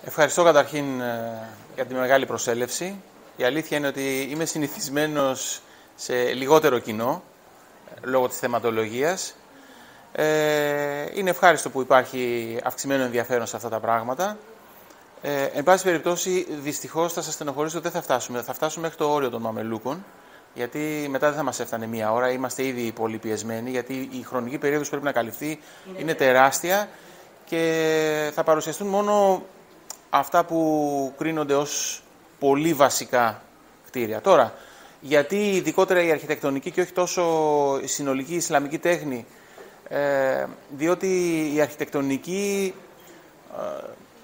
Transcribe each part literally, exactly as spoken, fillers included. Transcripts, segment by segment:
Ευχαριστώ καταρχήν για τη μεγάλη προσέλευση. Η αλήθεια είναι ότι είμαι συνηθισμένος σε λιγότερο κοινό, λόγω της θεματολογίας. Ε, είναι ευχάριστο που υπάρχει αυξημένο ενδιαφέρον σε αυτά τα πράγματα. Ε, εν πάση περιπτώσει, δυστυχώς θα σας στενοχωρήσω ότι δεν θα φτάσουμε. Θα φτάσουμε μέχρι το όριο των μαμελούκων, γιατί μετά δεν θα μας έφτανε μία ώρα. Είμαστε ήδη πολύ πιεσμένοι, γιατί η χρονική περίοδος που πρέπει να καλυφθεί είναι, είναι τεράστια και θα παρουσιαστούν μόνο αυτά που κρίνονται ως πολύ βασικά κτίρια. Τώρα, γιατί ειδικότερα η αρχιτεκτονική και όχι τόσο η συνολική ισλαμική τέχνη, ε, διότι η αρχιτεκτονική ε,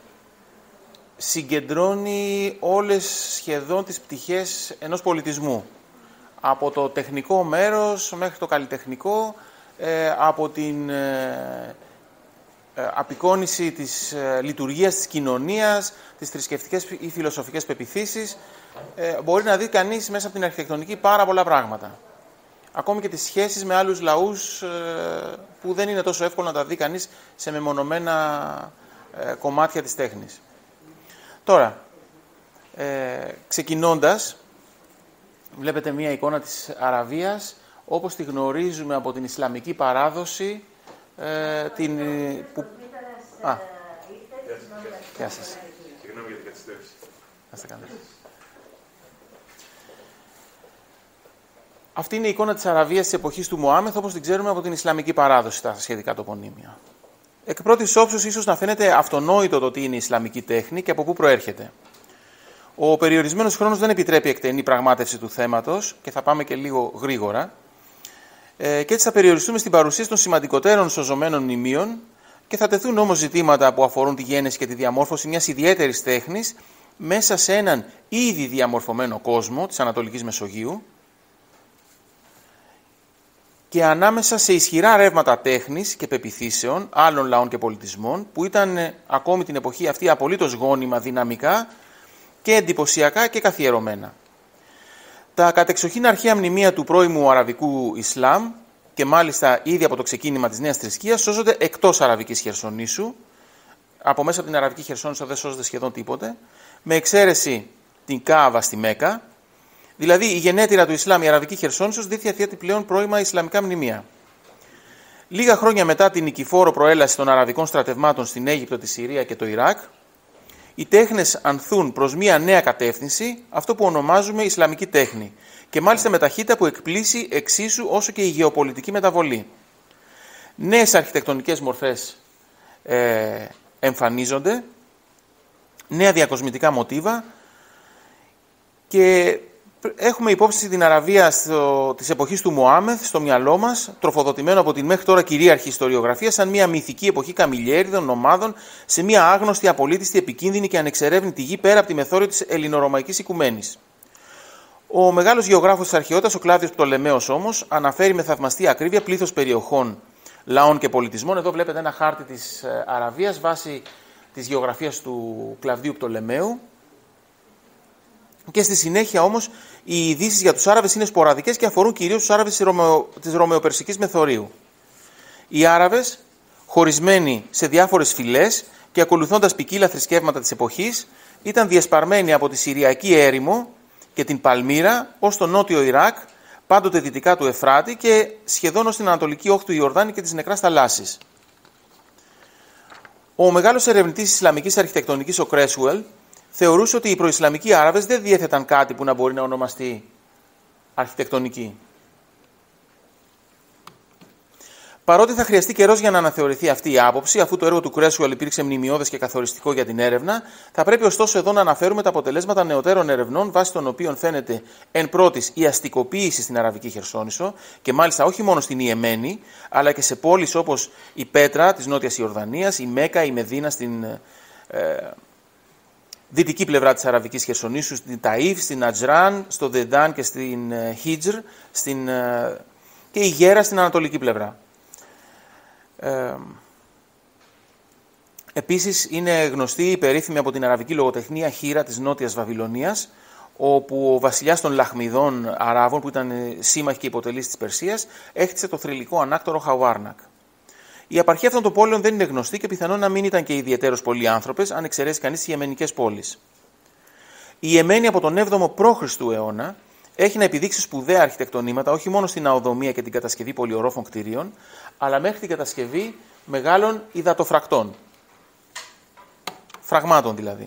συγκεντρώνει όλες σχεδόν τις πτυχές ενός πολιτισμού. Από το τεχνικό μέρος μέχρι το καλλιτεχνικό, ε, από την ε, ε, απεικόνιση της ε, λειτουργίας της κοινωνίας, τις θρησκευτικές ή φιλοσοφικές πεποιθήσεις. Ε, μπορεί να δει κανείς μέσα από την αρχιτεκτονική πάρα πολλά πράγματα. Ακόμη και τις σχέσεις με άλλους λαούς ε, που δεν είναι τόσο εύκολο να τα δει κανείς σε μεμονωμένα ε, κομμάτια της τέχνης. Τώρα, ε, ξεκινώντας, βλέπετε μία εικόνα της Αραβίας, όπως τη γνωρίζουμε από την Ισλαμική παράδοση, ε, την... Που... Α, γεια σας. Συγγνώμη για την καθυστέρηση. Αυτή είναι η εικόνα της Αραβίας της εποχής του Μωάμεθ, όπως την ξέρουμε από την Ισλαμική παράδοση, τα σχετικά τοπονύμια. Εκ πρώτης όψεως, ίσως να φαίνεται αυτονόητο το τι είναι η Ισλαμική τέχνη και από πού προέρχεται. Ο περιορισμένος χρόνος δεν επιτρέπει εκτενή πραγμάτευση του θέματος και θα πάμε και λίγο γρήγορα. Ε, και έτσι θα περιοριστούμε στην παρουσίαση των σημαντικότερων σωζωμένων μνημείων και θα τεθούν όμως ζητήματα που αφορούν τη γέννηση και τη διαμόρφωση μιας ιδιαίτερης τέχνης μέσα σε έναν ήδη διαμορφωμένο κόσμο της Ανατολικής Μεσογείου και ανάμεσα σε ισχυρά ρεύματα τέχνης και πεποιθήσεων άλλων λαών και πολιτισμών που ήταν ε, ακόμη την εποχή αυτή απολύτως γόνιμα, δυναμικά και εντυπωσιακά και καθιερωμένα. Τα κατεξοχήν αρχαία μνημεία του πρώιμου αραβικού Ισλάμ και μάλιστα ήδη από το ξεκίνημα της νέας θρησκείας σώζονται εκτός Αραβικής Χερσονήσου. Από μέσα από την Αραβική Χερσόνησο δεν σώζεται σχεδόν τίποτε, με εξαίρεση την Κάαβα στη Μέκα. Δηλαδή η γενέτειρα του Ισλάμ, η Αραβική Χερσόνησος, δεν διαθέτει πλέον πρώιμα Ισλαμικά μνημεία. Λίγα χρόνια μετά την νικηφόρο προέλαση των αραβικών στρατευμάτων στην Αίγυπτο, τη Συρία και το Ιράκ, οι τέχνες ανθούν προς μία νέα κατεύθυνση, αυτό που ονομάζουμε Ισλαμική τέχνη, και μάλιστα με ταχύτητα που εκπλήσει εξίσου όσο και η γεωπολιτική μεταβολή. Νέες αρχιτεκτονικές μορφές ε, εμφανίζονται, νέα διακοσμητικά μοτίβα και έχουμε υπόψη την Αραβία στο, της εποχής του Μωάμεθ στο μυαλό μας, τροφοδοτημένο από την μέχρι τώρα κυρίαρχη ιστοριογραφία, σαν μια μυθική εποχή καμιλιέριδων, νομάδων, σε μια άγνωστη, απολύτιστη, επικίνδυνη και ανεξερεύνητη γη πέρα από τη μεθόριο της ελληνορωμαϊκής οικουμένης. Ο μεγάλος γεωγράφος της αρχαιότητας, ο Κλάδιος Πτολεμαίος όμως, αναφέρει με θαυμαστή ακρίβεια πλήθος περιοχών, λαών και πολιτισμών. Εδώ βλέπετε ένα χάρτη της Αραβίας βάσει της γεωγραφίας του Κλαβδίου Πτολεμαίου. Και στη συνέχεια όμως οι ειδήσεις για τους Άραβες είναι σποραδικές και αφορούν κυρίως τους Άραβες της Ρωμαιοπερσικής Μεθορίου. Οι Άραβες, χωρισμένοι σε διάφορες φυλές και ακολουθώντας ποικίλα θρησκεύματα της εποχής, ήταν διασπαρμένοι από τη Συριακή έρημο και την Παλμύρα ως το νότιο Ιράκ, πάντοτε δυτικά του Εφράτη και σχεδόν ως την ανατολική όχθη του Ιορδάνη και της Νεκράς Θαλάσσης. Ο μεγάλος ερευνητής της Ισλαμικής αρχιτεκτονικής, ο Κρέσουελ, θεωρούσε ότι οι προϊσλαμικοί Άραβες δεν διέθεταν κάτι που να μπορεί να ονομαστεί αρχιτεκτονική. Παρότι θα χρειαστεί καιρός για να αναθεωρηθεί αυτή η άποψη, αφού το έργο του Κρέσουελ υπήρξε μνημειώδες και καθοριστικό για την έρευνα, θα πρέπει ωστόσο εδώ να αναφέρουμε τα αποτελέσματα νεωτέρων ερευνών, βάσει των οποίων φαίνεται εν πρώτης η αστικοποίηση στην Αραβική Χερσόνησο και μάλιστα όχι μόνο στην Ιεμένη, αλλά και σε πόλεις όπως η Πέτρα της Νότιας Ιορδανίας, η Μέκα, η Μεδίνα στην ε, δυτική πλευρά της Αραβικής Χερσονήσου, στην Ταΐφ, στην Ατζράν, στο Δεντάν και στην Χίτζρ, στην, και η Γέρα στην ανατολική πλευρά. Ε, επίσης είναι γνωστή η περίφημη από την αραβική λογοτεχνία Χήρα της Νότιας Βαβυλωνίας, όπου ο βασιλιάς των Λαχμιδών Αράβων, που ήταν σύμμαχοι και υποτελείς της Περσίας, έχτισε το θρυλικό ανάκτορο Χαουάρνακ. Η απαρχή αυτών των πόλεων δεν είναι γνωστή και πιθανόν να μην ήταν και ιδιαιτέρως πολλοί άνθρωπες, αν εξαιρέσει κανείς τις ιεμενικές πόλεις. Η Ιεμένη από τον έβδομο π.Χ. αιώνα έχει να επιδείξει σπουδαία αρχιτεκτονήματα, όχι μόνο στην αοδομία και την κατασκευή πολυορόφων κτηρίων, αλλά μέχρι την κατασκευή μεγάλων υδατοφρακτών. Φραγμάτων δηλαδή.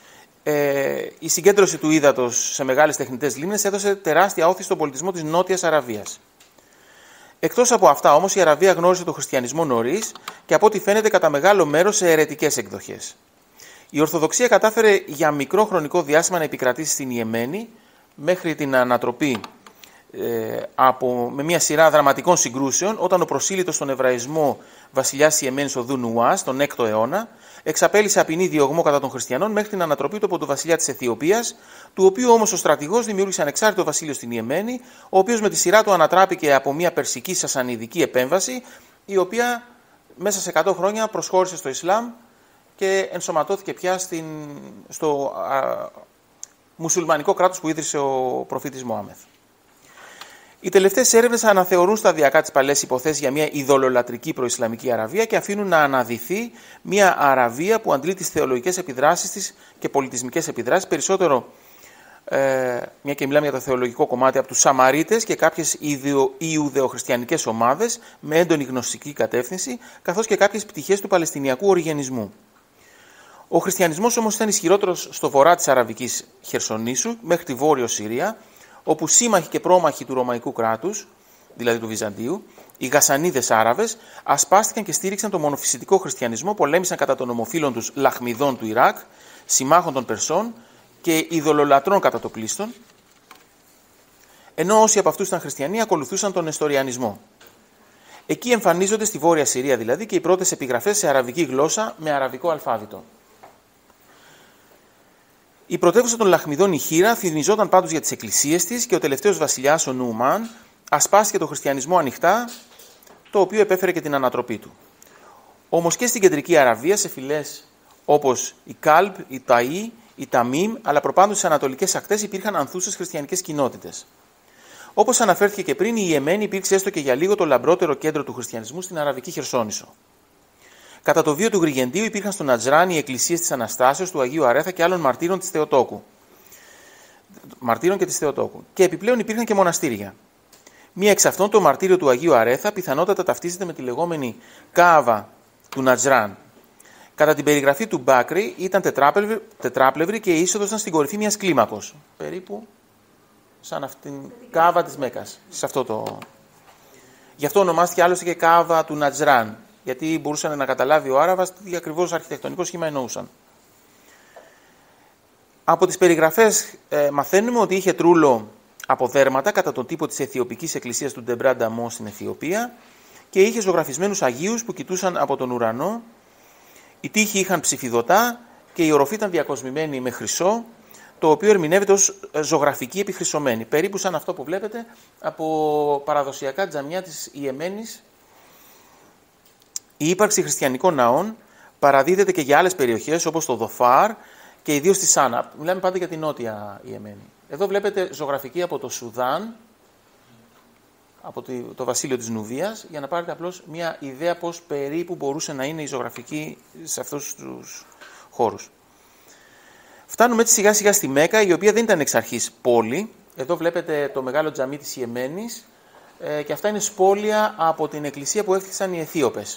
Ε, η συγκέντρωση του ύδατος σε μεγάλες τεχνητές λίμνες έδωσε τεράστια όθηση στον πολιτισμό της Νότιας Αραβίας. Εκτός από αυτά όμως η Αραβία γνώρισε τον χριστιανισμό νωρίς και από ό,τι φαίνεται κατά μεγάλο μέρος σε αιρετικές εκδοχές. Η Ορθοδοξία κατάφερε για μικρό χρονικό διάστημα να επικρατήσει στην Ιεμένη μέχρι την ανατροπή ε, από, με μια σειρά δραματικών συγκρούσεων όταν ο προσήλυτος στον Εβραϊσμό βασιλιάς Ιεμένης ο Δου Νουάς τον έκτο αιώνα εξαπέλυσε απεινή διωγμό κατά των χριστιανών μέχρι την ανατροπή του από τον βασιλιά της Αιθιοπίας, του οποίου όμως ο στρατηγός δημιούργησε ανεξάρτητο βασίλειο στην Ιεμένη, ο οποίος με τη σειρά του ανατράπηκε από μια περσική σασανιδική επέμβαση, η οποία μέσα σε εκατό χρόνια προσχώρησε στο Ισλάμ και ενσωματώθηκε πια στην, στο α, μουσουλμανικό κράτος που ίδρυσε ο προφήτης Μωάμεθ. Οι τελευταίες έρευνες αναθεωρούν σταδιακά τις παλαιές υποθέσεις για μια ειδωλολατρική προϊσλαμική Αραβία και αφήνουν να αναδυθεί μια Αραβία που αντλεί τις θεολογικές επιδράσεις της και πολιτισμικές επιδράσεις, περισσότερο, ε, μια και μιλάμε για το θεολογικό κομμάτι, από τους Σαμαρίτες και κάποιες Ιουδεοχριστιανικές ομάδες με έντονη γνωστική κατεύθυνση, καθώς και κάποιες πτυχές του Παλαιστινιακού Οριγενισμού. Ο χριστιανισμός όμως ήταν ισχυρότερος στο βορρά της Αραβικής Χερσονήσου μέχρι τη Βόρειο Συρία, όπου σύμμαχοι και πρόμαχοι του Ρωμαϊκού κράτους, δηλαδή του Βυζαντίου, οι Γασανίδες Άραβες, ασπάστηκαν και στήριξαν τον μονοφυσιτικό χριστιανισμό, πολέμησαν κατά των ομοφύλων τους Λαχμιδών του Ιράκ, συμμάχων των Περσών και ειδωλολατρών κατά το πλήστον, ενώ όσοι από αυτούς ήταν χριστιανοί ακολουθούσαν τον Νεστοριανισμό. Εκεί εμφανίζονται στη Βόρεια Συρία δηλαδή και οι πρώτες επιγραφές σε αραβική γλώσσα με αραβικό αλφάβητο. Η πρωτεύουσα των Λαχμιδών, η Χήρα, θυμιζόταν πάντως για τις εκκλησίες της και ο τελευταίος βασιλιάς, ο Νούμαν, ασπάστηκε τον χριστιανισμό ανοιχτά, το οποίο επέφερε και την ανατροπή του. Όμως και στην κεντρική Αραβία, σε φυλές όπως η Κάλμπ, η Ταΐ, η Ταμίμ, αλλά προπάντως στις ανατολικές ακτές υπήρχαν ανθούσες χριστιανικές κοινότητες. Όπως αναφέρθηκε και πριν, η Ιεμένη υπήρξε έστω και για λίγο το λαμπρότερο κέντρο του χριστιανισμού στην Αραβική Χερσόνησο. Κατά το βίο του Γρηγεντίου υπήρχαν στο Νατζράν οι εκκλησίες της Αναστάσεως, του Αγίου Αρέθα και άλλων μαρτύρων της Θεοτόκου. Μαρτύρων και της Θεοτόκου. Και επιπλέον υπήρχαν και μοναστήρια. Μία εξ αυτών, το μαρτύριο του Αγίου Αρέθα, πιθανότατα ταυτίζεται με τη λεγόμενη Κάαβα του Νατζράν. Κατά την περιγραφή του Μπάκρη, ήταν τετράπλευρη, τετράπλευρη και η είσοδος ήταν στην κορυφή μιας κλίμακος. Περίπου σαν αυτήν την Κάαβα της Μέκας. Σε αυτό το... Γι' αυτό ονομάστηκε άλλωστε και Κάαβα του Νατζράν. Γιατί μπορούσαν να καταλάβει ο Άραβας τι ακριβώς αρχιτεκτονικό σχήμα εννοούσαν. Από τις περιγραφές ε, μαθαίνουμε ότι είχε τρούλο από δέρματα κατά τον τύπο της Αιθιοπικής εκκλησίας του Ντεμπρά Νταμό στην Αιθιοπία και είχε ζωγραφισμένους Αγίους που κοιτούσαν από τον ουρανό. Οι τοίχοι είχαν ψηφιδωτά και η οροφή ήταν διακοσμημένη με χρυσό, το οποίο ερμηνεύεται ως ζωγραφική επιχρυσωμένη. Περίπου σαν αυτό που βλέπετε από παραδοσιακά τζαμιά της Ιεμένης. Η ύπαρξη χριστιανικών ναών παραδίδεται και για άλλες περιοχές όπως το Δοφάρ και ιδίως στη Σάνα. Μιλάμε πάντα για την νότια Ιεμένη. Εδώ βλέπετε ζωγραφική από το Σουδάν, από το βασίλειο της Νουβίας, για να πάρετε απλώς μια ιδέα πώς περίπου μπορούσε να είναι η ζωγραφική σε αυτούς τους χώρους. Φτάνουμε έτσι σιγά σιγά στη Μέκα, η οποία δεν ήταν εξ αρχής πόλη. Εδώ βλέπετε το μεγάλο τζαμί της Ιεμένης ε, και αυτά είναι σπόλια από την εκκλησία που έφτιαξαν οι Αιθίωπες.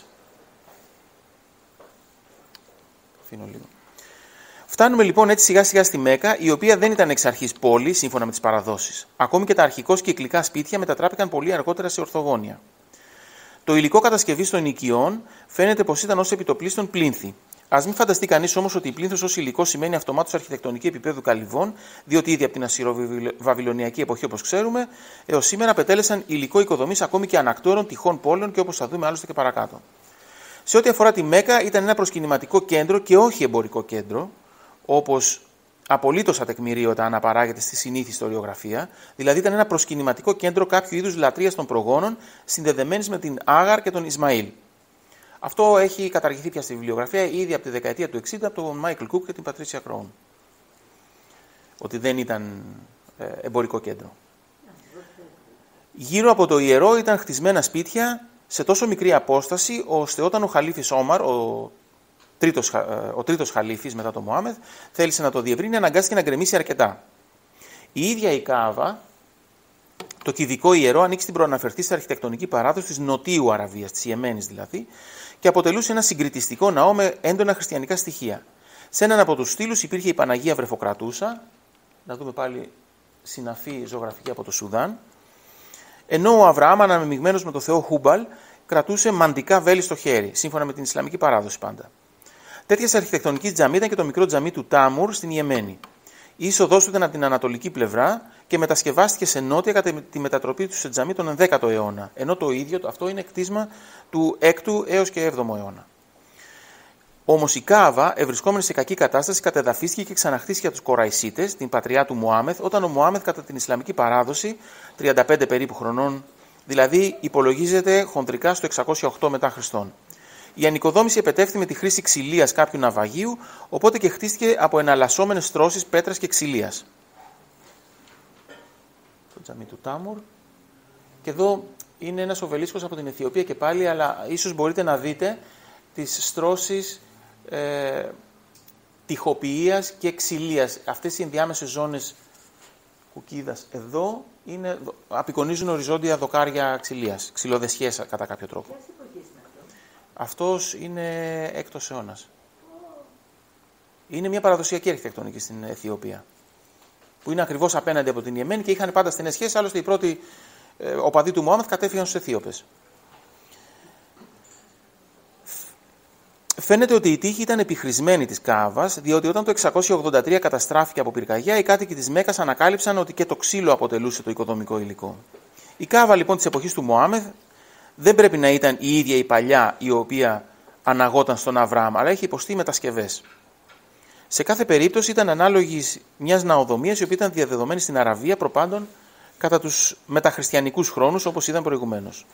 Φτάνουμε λοιπόν έτσι σιγά σιγά στη Μέκα, η οποία δεν ήταν εξ αρχής πόλη, σύμφωνα με τις παραδόσεις. Ακόμη και τα αρχικώς κυκλικά σπίτια μετατράπηκαν πολύ αργότερα σε ορθογώνια. Το υλικό κατασκευής των οικειών φαίνεται πως ήταν ως επιτοπλίστων πλήνθη. Ας μην φανταστεί κανείς όμως ότι η πλήνθος ως υλικό σημαίνει αυτομάτως αρχιτεκτονική επίπεδου καλυβών, διότι ήδη από την ασσυρο-βαβυλωνιακή εποχή, όπως ξέρουμε, έως σήμερα απετέλεσαν υλικό οικοδομής ακόμη και ανακτόρων τυχών πόλεων και όπως θα δούμε άλλωστε και παρακάτω. Σε ό,τι αφορά τη Μέκα, ήταν ένα προσκυνηματικό κέντρο και όχι εμπορικό κέντρο, όπως απολύτως ατεκμηρίωτα αναπαράγεται στη συνήθη ιστοριογραφία, δηλαδή ήταν ένα προσκυνηματικό κέντρο κάποιου είδους λατρείας των προγόνων, συνδεδεμένης με την Άγαρ και τον Ισμαήλ. Αυτό έχει καταργηθεί πια στη βιβλιογραφία ήδη από τη δεκαετία του εξήντα από τον Μάικλ Κουκ και την Πατρίσια Κρόουν. Ότι δεν ήταν εμπορικό κέντρο. Γύρω από το ιερό ήταν χτισμένα σπίτια σε τόσο μικρή απόσταση, ώστε όταν ο Χαλίφης Όμαρ, ο τρίτος, ο τρίτος Χαλίφης μετά τον Μωάμεθ, θέλησε να το διευρύνει, αναγκάστηκε να γκρεμίσει αρκετά. Η ίδια η Κάαβα, το κηδικό ιερό, ανήκει στην προαναφερθή αρχιτεκτονική παράδοση της Νοτίου Αραβίας, της Ιεμένης δηλαδή, και αποτελούσε ένα συγκριτιστικό ναό με έντονα χριστιανικά στοιχεία. Σε έναν από τους στήλους υπήρχε η Παναγία Βρεφοκρατούσα, να δούμε πάλι συναφή ζωγραφική από το Σουδάν, ενώ ο Αβραάμ, αναμειγμένος με το θεό Χούμπαλ, κρατούσε μαντικά βέλη στο χέρι, σύμφωνα με την Ισλαμική παράδοση πάντα. Τέτοια αρχιτεκτονική τζαμί ήταν και το μικρό τζαμί του Τάμουρ στην Ιεμένη. Η είσοδός του ήταν από την ανατολική πλευρά και μετασκευάστηκε σε νότια κατά τη μετατροπή του σε τζαμί τον ενδέκατο αιώνα, ενώ το ίδιο αυτό είναι κτίσμα του έκτου έως και έβδομου αιώνα. Όμως η Κάαβα, ευρισκόμενη σε κακή κατάσταση, κατεδαφίστηκε και ξαναχτίστηκε από τους Κοραϊσίτες, την πατριά του Μωάμεθ, όταν ο Μωάμεθ κατά την Ισλαμική παράδοση, τριάντα πέντε περίπου χρονών, δηλαδή υπολογίζεται χοντρικά στο εξακόσια οκτώ μετά Χριστόν. Η ανοικοδόμηση επετεύχθη με τη χρήση ξυλίας κάποιου ναυαγίου, οπότε και χτίστηκε από εναλλασσόμενες στρώσεις πέτρας και ξυλίας. Το τζαμί του Τάμουρ. Και εδώ είναι ένας οβελίσκος από την Αιθιοπία και πάλι, αλλά ίσως μπορείτε να δείτε τις στρώσεις ε, τοιχοποιίας και ξυλίας. Αυτές οι ενδιάμεσες ζώνες κουκίδας εδώ είναι, απεικονίζουν οριζόντια δοκάρια ξυλίας, ξυλοδεσιές κατά κάποιο τρόπο. Αυτός είναι έκτος αιώνας. Είναι μια παραδοσιακή αρχιτεκτονική στην Αιθιοπία, που είναι ακριβώς απέναντι από την Ιεμένη και είχαν πάντα στενές σχέσεις, άλλωστε οι πρώτοι ε, οπαδοί του Μωάμεθ κατέφυγαν στους Αιθίωπες. Φαίνεται ότι η τύχη ήταν επιχρησμένη της Κάαβας, διότι όταν το εξακόσια ογδόντα τρία καταστράφηκε από πυρκαγιά, οι κάτοικοι της Μέκας ανακάλυψαν ότι και το ξύλο αποτελούσε το οικοδομικό υλικό. Η Κάαβα λοιπόν της εποχής του Μωάμεθ δεν πρέπει να ήταν η ίδια η παλιά η οποία αναγόταν στον Αβραάμ, αλλά έχει υποστεί μετασκευές. Σε κάθε περίπτωση ήταν ανάλογη μιας ναοδομίας η οποία ήταν διαδεδομένη στην Αραβία προπάντων κατά τους μεταχριστιανικούς χρόνους, όπως είδαν προηγουμένως.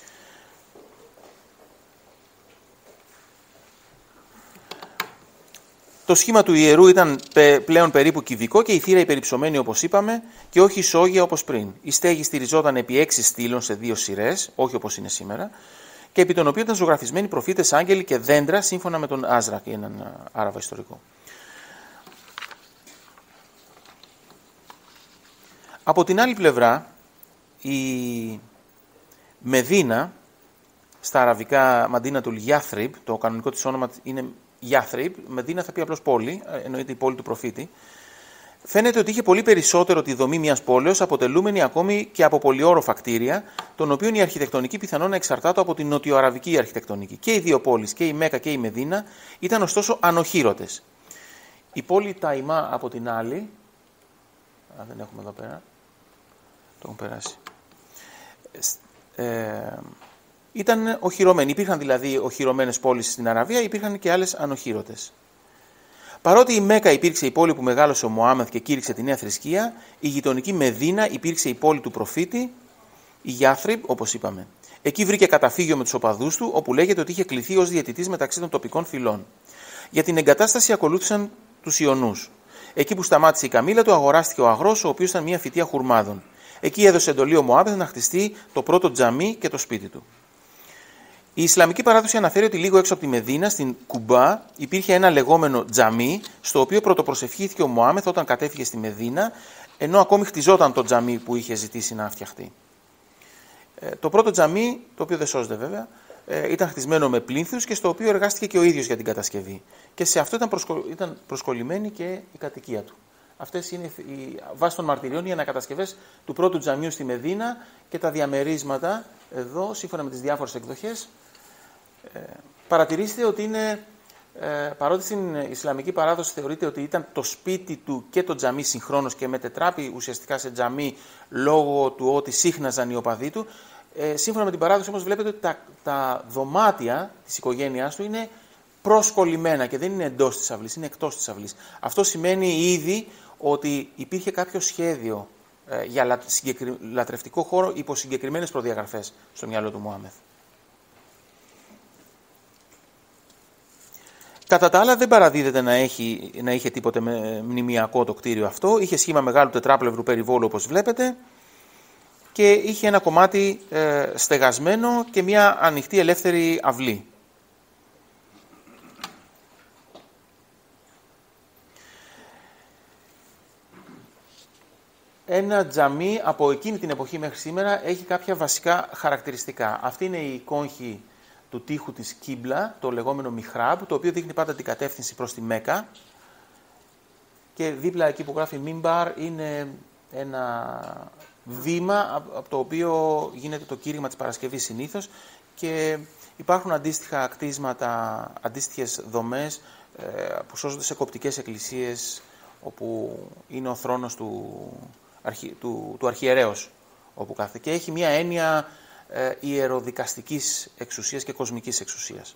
Το σχήμα του ιερού ήταν πλέον περίπου κυβικό και η θύρα υπερυψωμένη όπως είπαμε και όχι ισόγεια όπως πριν. Η στέγη στηριζόταν επί έξι στήλων σε δύο σειρές, όχι όπως είναι σήμερα, και επί των οποίων ήταν ζωγραφισμένοι προφήτες, άγγελοι και δέντρα σύμφωνα με τον Άζρακ, έναν Άραβα ιστορικό. Από την άλλη πλευρά, η Μεδίνα, στα αραβικά Μαντίνα του Γιάθριμπ, το κανονικό της όνομα είναι Γιάθριμπ, Μεδίνα θα πει απλώς πόλη, εννοείται η πόλη του προφήτη, φαίνεται ότι είχε πολύ περισσότερο τη δομή μιας πόλεως, αποτελούμενη ακόμη και από πολυόροφα κτίρια, των οποίων η αρχιτεκτονική πιθανόν να εξαρτάται από την νοτιοαραβική αρχιτεκτονική. Και οι δύο πόλεις, και η Μέκα και η Μεδίνα, ήταν ωστόσο ανοχήρωτες. Η πόλη Ταϊμά από την άλλη, αν δεν έχουμε εδώ πέρα, το έχουν περάσει, ε, ήταν οχυρωμένοι. Υπήρχαν δηλαδή οχυρωμένες πόλεις στην Αραβία, υπήρχαν και άλλες ανοχήρωτες. Παρότι η Μέκα υπήρξε η πόλη που μεγάλωσε ο Μωάμεθ και κήρυξε τη νέα θρησκεία, η γειτονική Μεδίνα υπήρξε η πόλη του προφήτη, η Γιάθριμπ, όπως είπαμε. Εκεί βρήκε καταφύγιο με τους οπαδούς του, όπου λέγεται ότι είχε κληθεί ως διαιτητής μεταξύ των τοπικών φυλών. Για την εγκατάσταση ακολούθησαν τους Ιωνούς. Εκεί που σταμάτησε η καμήλα του, αγοράστηκε ο αγρός, ο οποίος ήταν μια φυτεία χουρμάδων. Εκεί έδωσε εντολή ο Μωάμεθ να χτιστεί το πρώτο τζαμί και το σπίτι του. Η Ισλαμική παράδοση αναφέρει ότι λίγο έξω από τη Μεδίνα, στην Κουμπά, υπήρχε ένα λεγόμενο τζαμί, στο οποίο πρωτοπροσευχήθηκε ο Μωάμεθ όταν κατέφυγε στη Μεδίνα, ενώ ακόμη χτιζόταν το τζαμί που είχε ζητήσει να φτιαχτεί. Ε, το πρώτο τζαμί, το οποίο δεν σώζεται βέβαια, ε, ήταν χτισμένο με πλήνθους και στο οποίο εργάστηκε και ο ίδιος για την κατασκευή. Και σε αυτό ήταν, προσκολ... ήταν προσκολλημένη και η κατοικία του. Αυτές είναι οι, βάσει των μαρτυριών, οι ανακατασκευές του πρώτου τζαμιού στη Μεδίνα και τα διαμερίσματα εδώ, σύμφωνα με τις διάφορες εκδοχές. Ε, παρατηρήστε ότι είναι, ε, παρότι στην Ισλαμική παράδοση θεωρείται ότι ήταν το σπίτι του και το τζαμί συγχρόνως και μετετράπη ουσιαστικά σε τζαμί λόγω του ότι σύχναζαν οι οπαδοί του, ε, σύμφωνα με την παράδοση όμως βλέπετε ότι τα, τα δωμάτια της οικογένειάς του είναι προσκολλημένα και δεν είναι εντός της αυλής, είναι εκτός της αυλής. Αυτό σημαίνει ήδη ότι υπήρχε κάποιο σχέδιο ε, για λα, συγκεκρι, λατρευτικό χώρο υπό συγκεκριμένες προδιαγραφές στο μυαλό του Μωάμεθ. Κατά τα άλλα δεν παραδίδεται να, έχει, να είχε τίποτε με, μνημιακό το κτίριο αυτό. Είχε σχήμα μεγάλου τετράπλευρου περιβόλου όπως βλέπετε. και είχε ένα κομμάτι ε, στεγασμένο και μια ανοιχτή ελεύθερη αυλή. Ένα τζαμί από εκείνη την εποχή μέχρι σήμερα έχει κάποια βασικά χαρακτηριστικά. Αυτή είναι η κόγχη του τοίχου της Κύμπλα, το λεγόμενο Μιχράμπ, το οποίο δείχνει πάντα την κατεύθυνση προς τη Μέκα. Και δίπλα εκεί που γράφει Μίμπαρ είναι ένα βήμα από το οποίο γίνεται το κήρυγμα της Παρασκευής συνήθως και υπάρχουν αντίστοιχα κτίσματα, αντίστοιχες δομές που σώζονται σε κοπτικές εκκλησίες όπου είναι ο θρόνος του, αρχι, του, του αρχιερέως όπου κάθεται και έχει μια έννοια ε, ιεροδικαστικής εξουσίας και κοσμικής εξουσίας.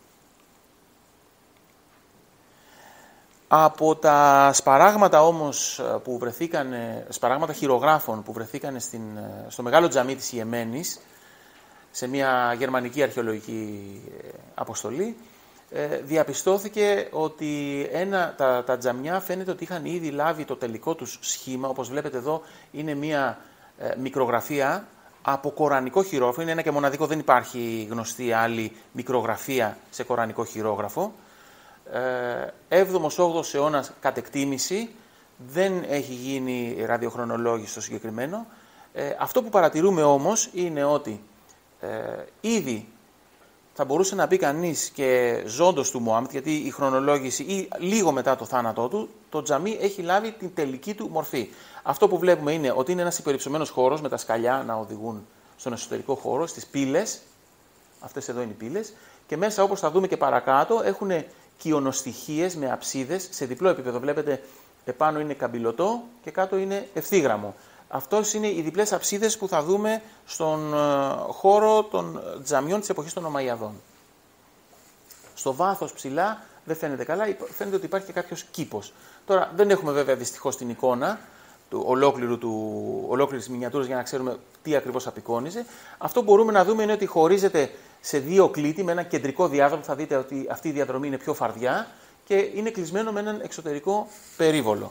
Από τα σπαράγματα όμως που βρεθήκαν, σπαράγματα χειρογράφων που βρεθήκαν στην, στο μεγάλο τζαμί της Ιεμένης, σε μια γερμανική αρχαιολογική αποστολή, διαπιστώθηκε ότι ένα, τα, τα τζαμιά φαίνεται ότι είχαν ήδη λάβει το τελικό τους σχήμα. Όπως βλέπετε εδώ είναι μια ε, μικρογραφία από κορανικό χειρόγραφο. Είναι ένα και μοναδικό, δεν υπάρχει γνωστή άλλη μικρογραφία σε κορανικό χειρόγραφο. έβδομος όγδοος αιώνας κατ' εκτίμηση, δεν έχει γίνει ραδιοχρονολόγηση στο συγκεκριμένο. Ε, αυτό που παρατηρούμε όμως είναι ότι ε, ήδη θα μπορούσε να πει κανείς και ζώντος του Μωάμετ, γιατί η χρονολόγηση ή λίγο μετά το θάνατό του, το τζαμί έχει λάβει την τελική του μορφή. Αυτό που βλέπουμε είναι ότι είναι ένας υπερυψωμένος χώρος με τα σκαλιά να οδηγούν στον εσωτερικό χώρο, στις πύλες. Αυτές εδώ είναι οι πύλες. Και μέσα, όπως θα δούμε και παρακάτω, έχουν κοιονοστοιχίες με αψίδες σε διπλό επίπεδο. Βλέπετε, επάνω είναι καμπυλωτό και κάτω είναι ευθύγραμμο. Αυτός είναι οι διπλές αψίδες που θα δούμε στον χώρο των τζαμιών της εποχής των Ομαϊαδών. Στο βάθος ψηλά δεν φαίνεται καλά, φαίνεται ότι υπάρχει και κάποιος κήπος. Τώρα δεν έχουμε βέβαια δυστυχώς την εικόνα του ολόκληρου του, ολόκληρης μινιατούρας για να ξέρουμε τι ακριβώς απεικόνιζε. Αυτό που μπορούμε να δούμε είναι ότι χωρίζεται σε δύο κλίτη με ένα κεντρικό διάδρομο. Θα δείτε ότι αυτή η διαδρομή είναι πιο φαρδιά και είναι κλεισμένο με έναν εξωτερικό περίβολο.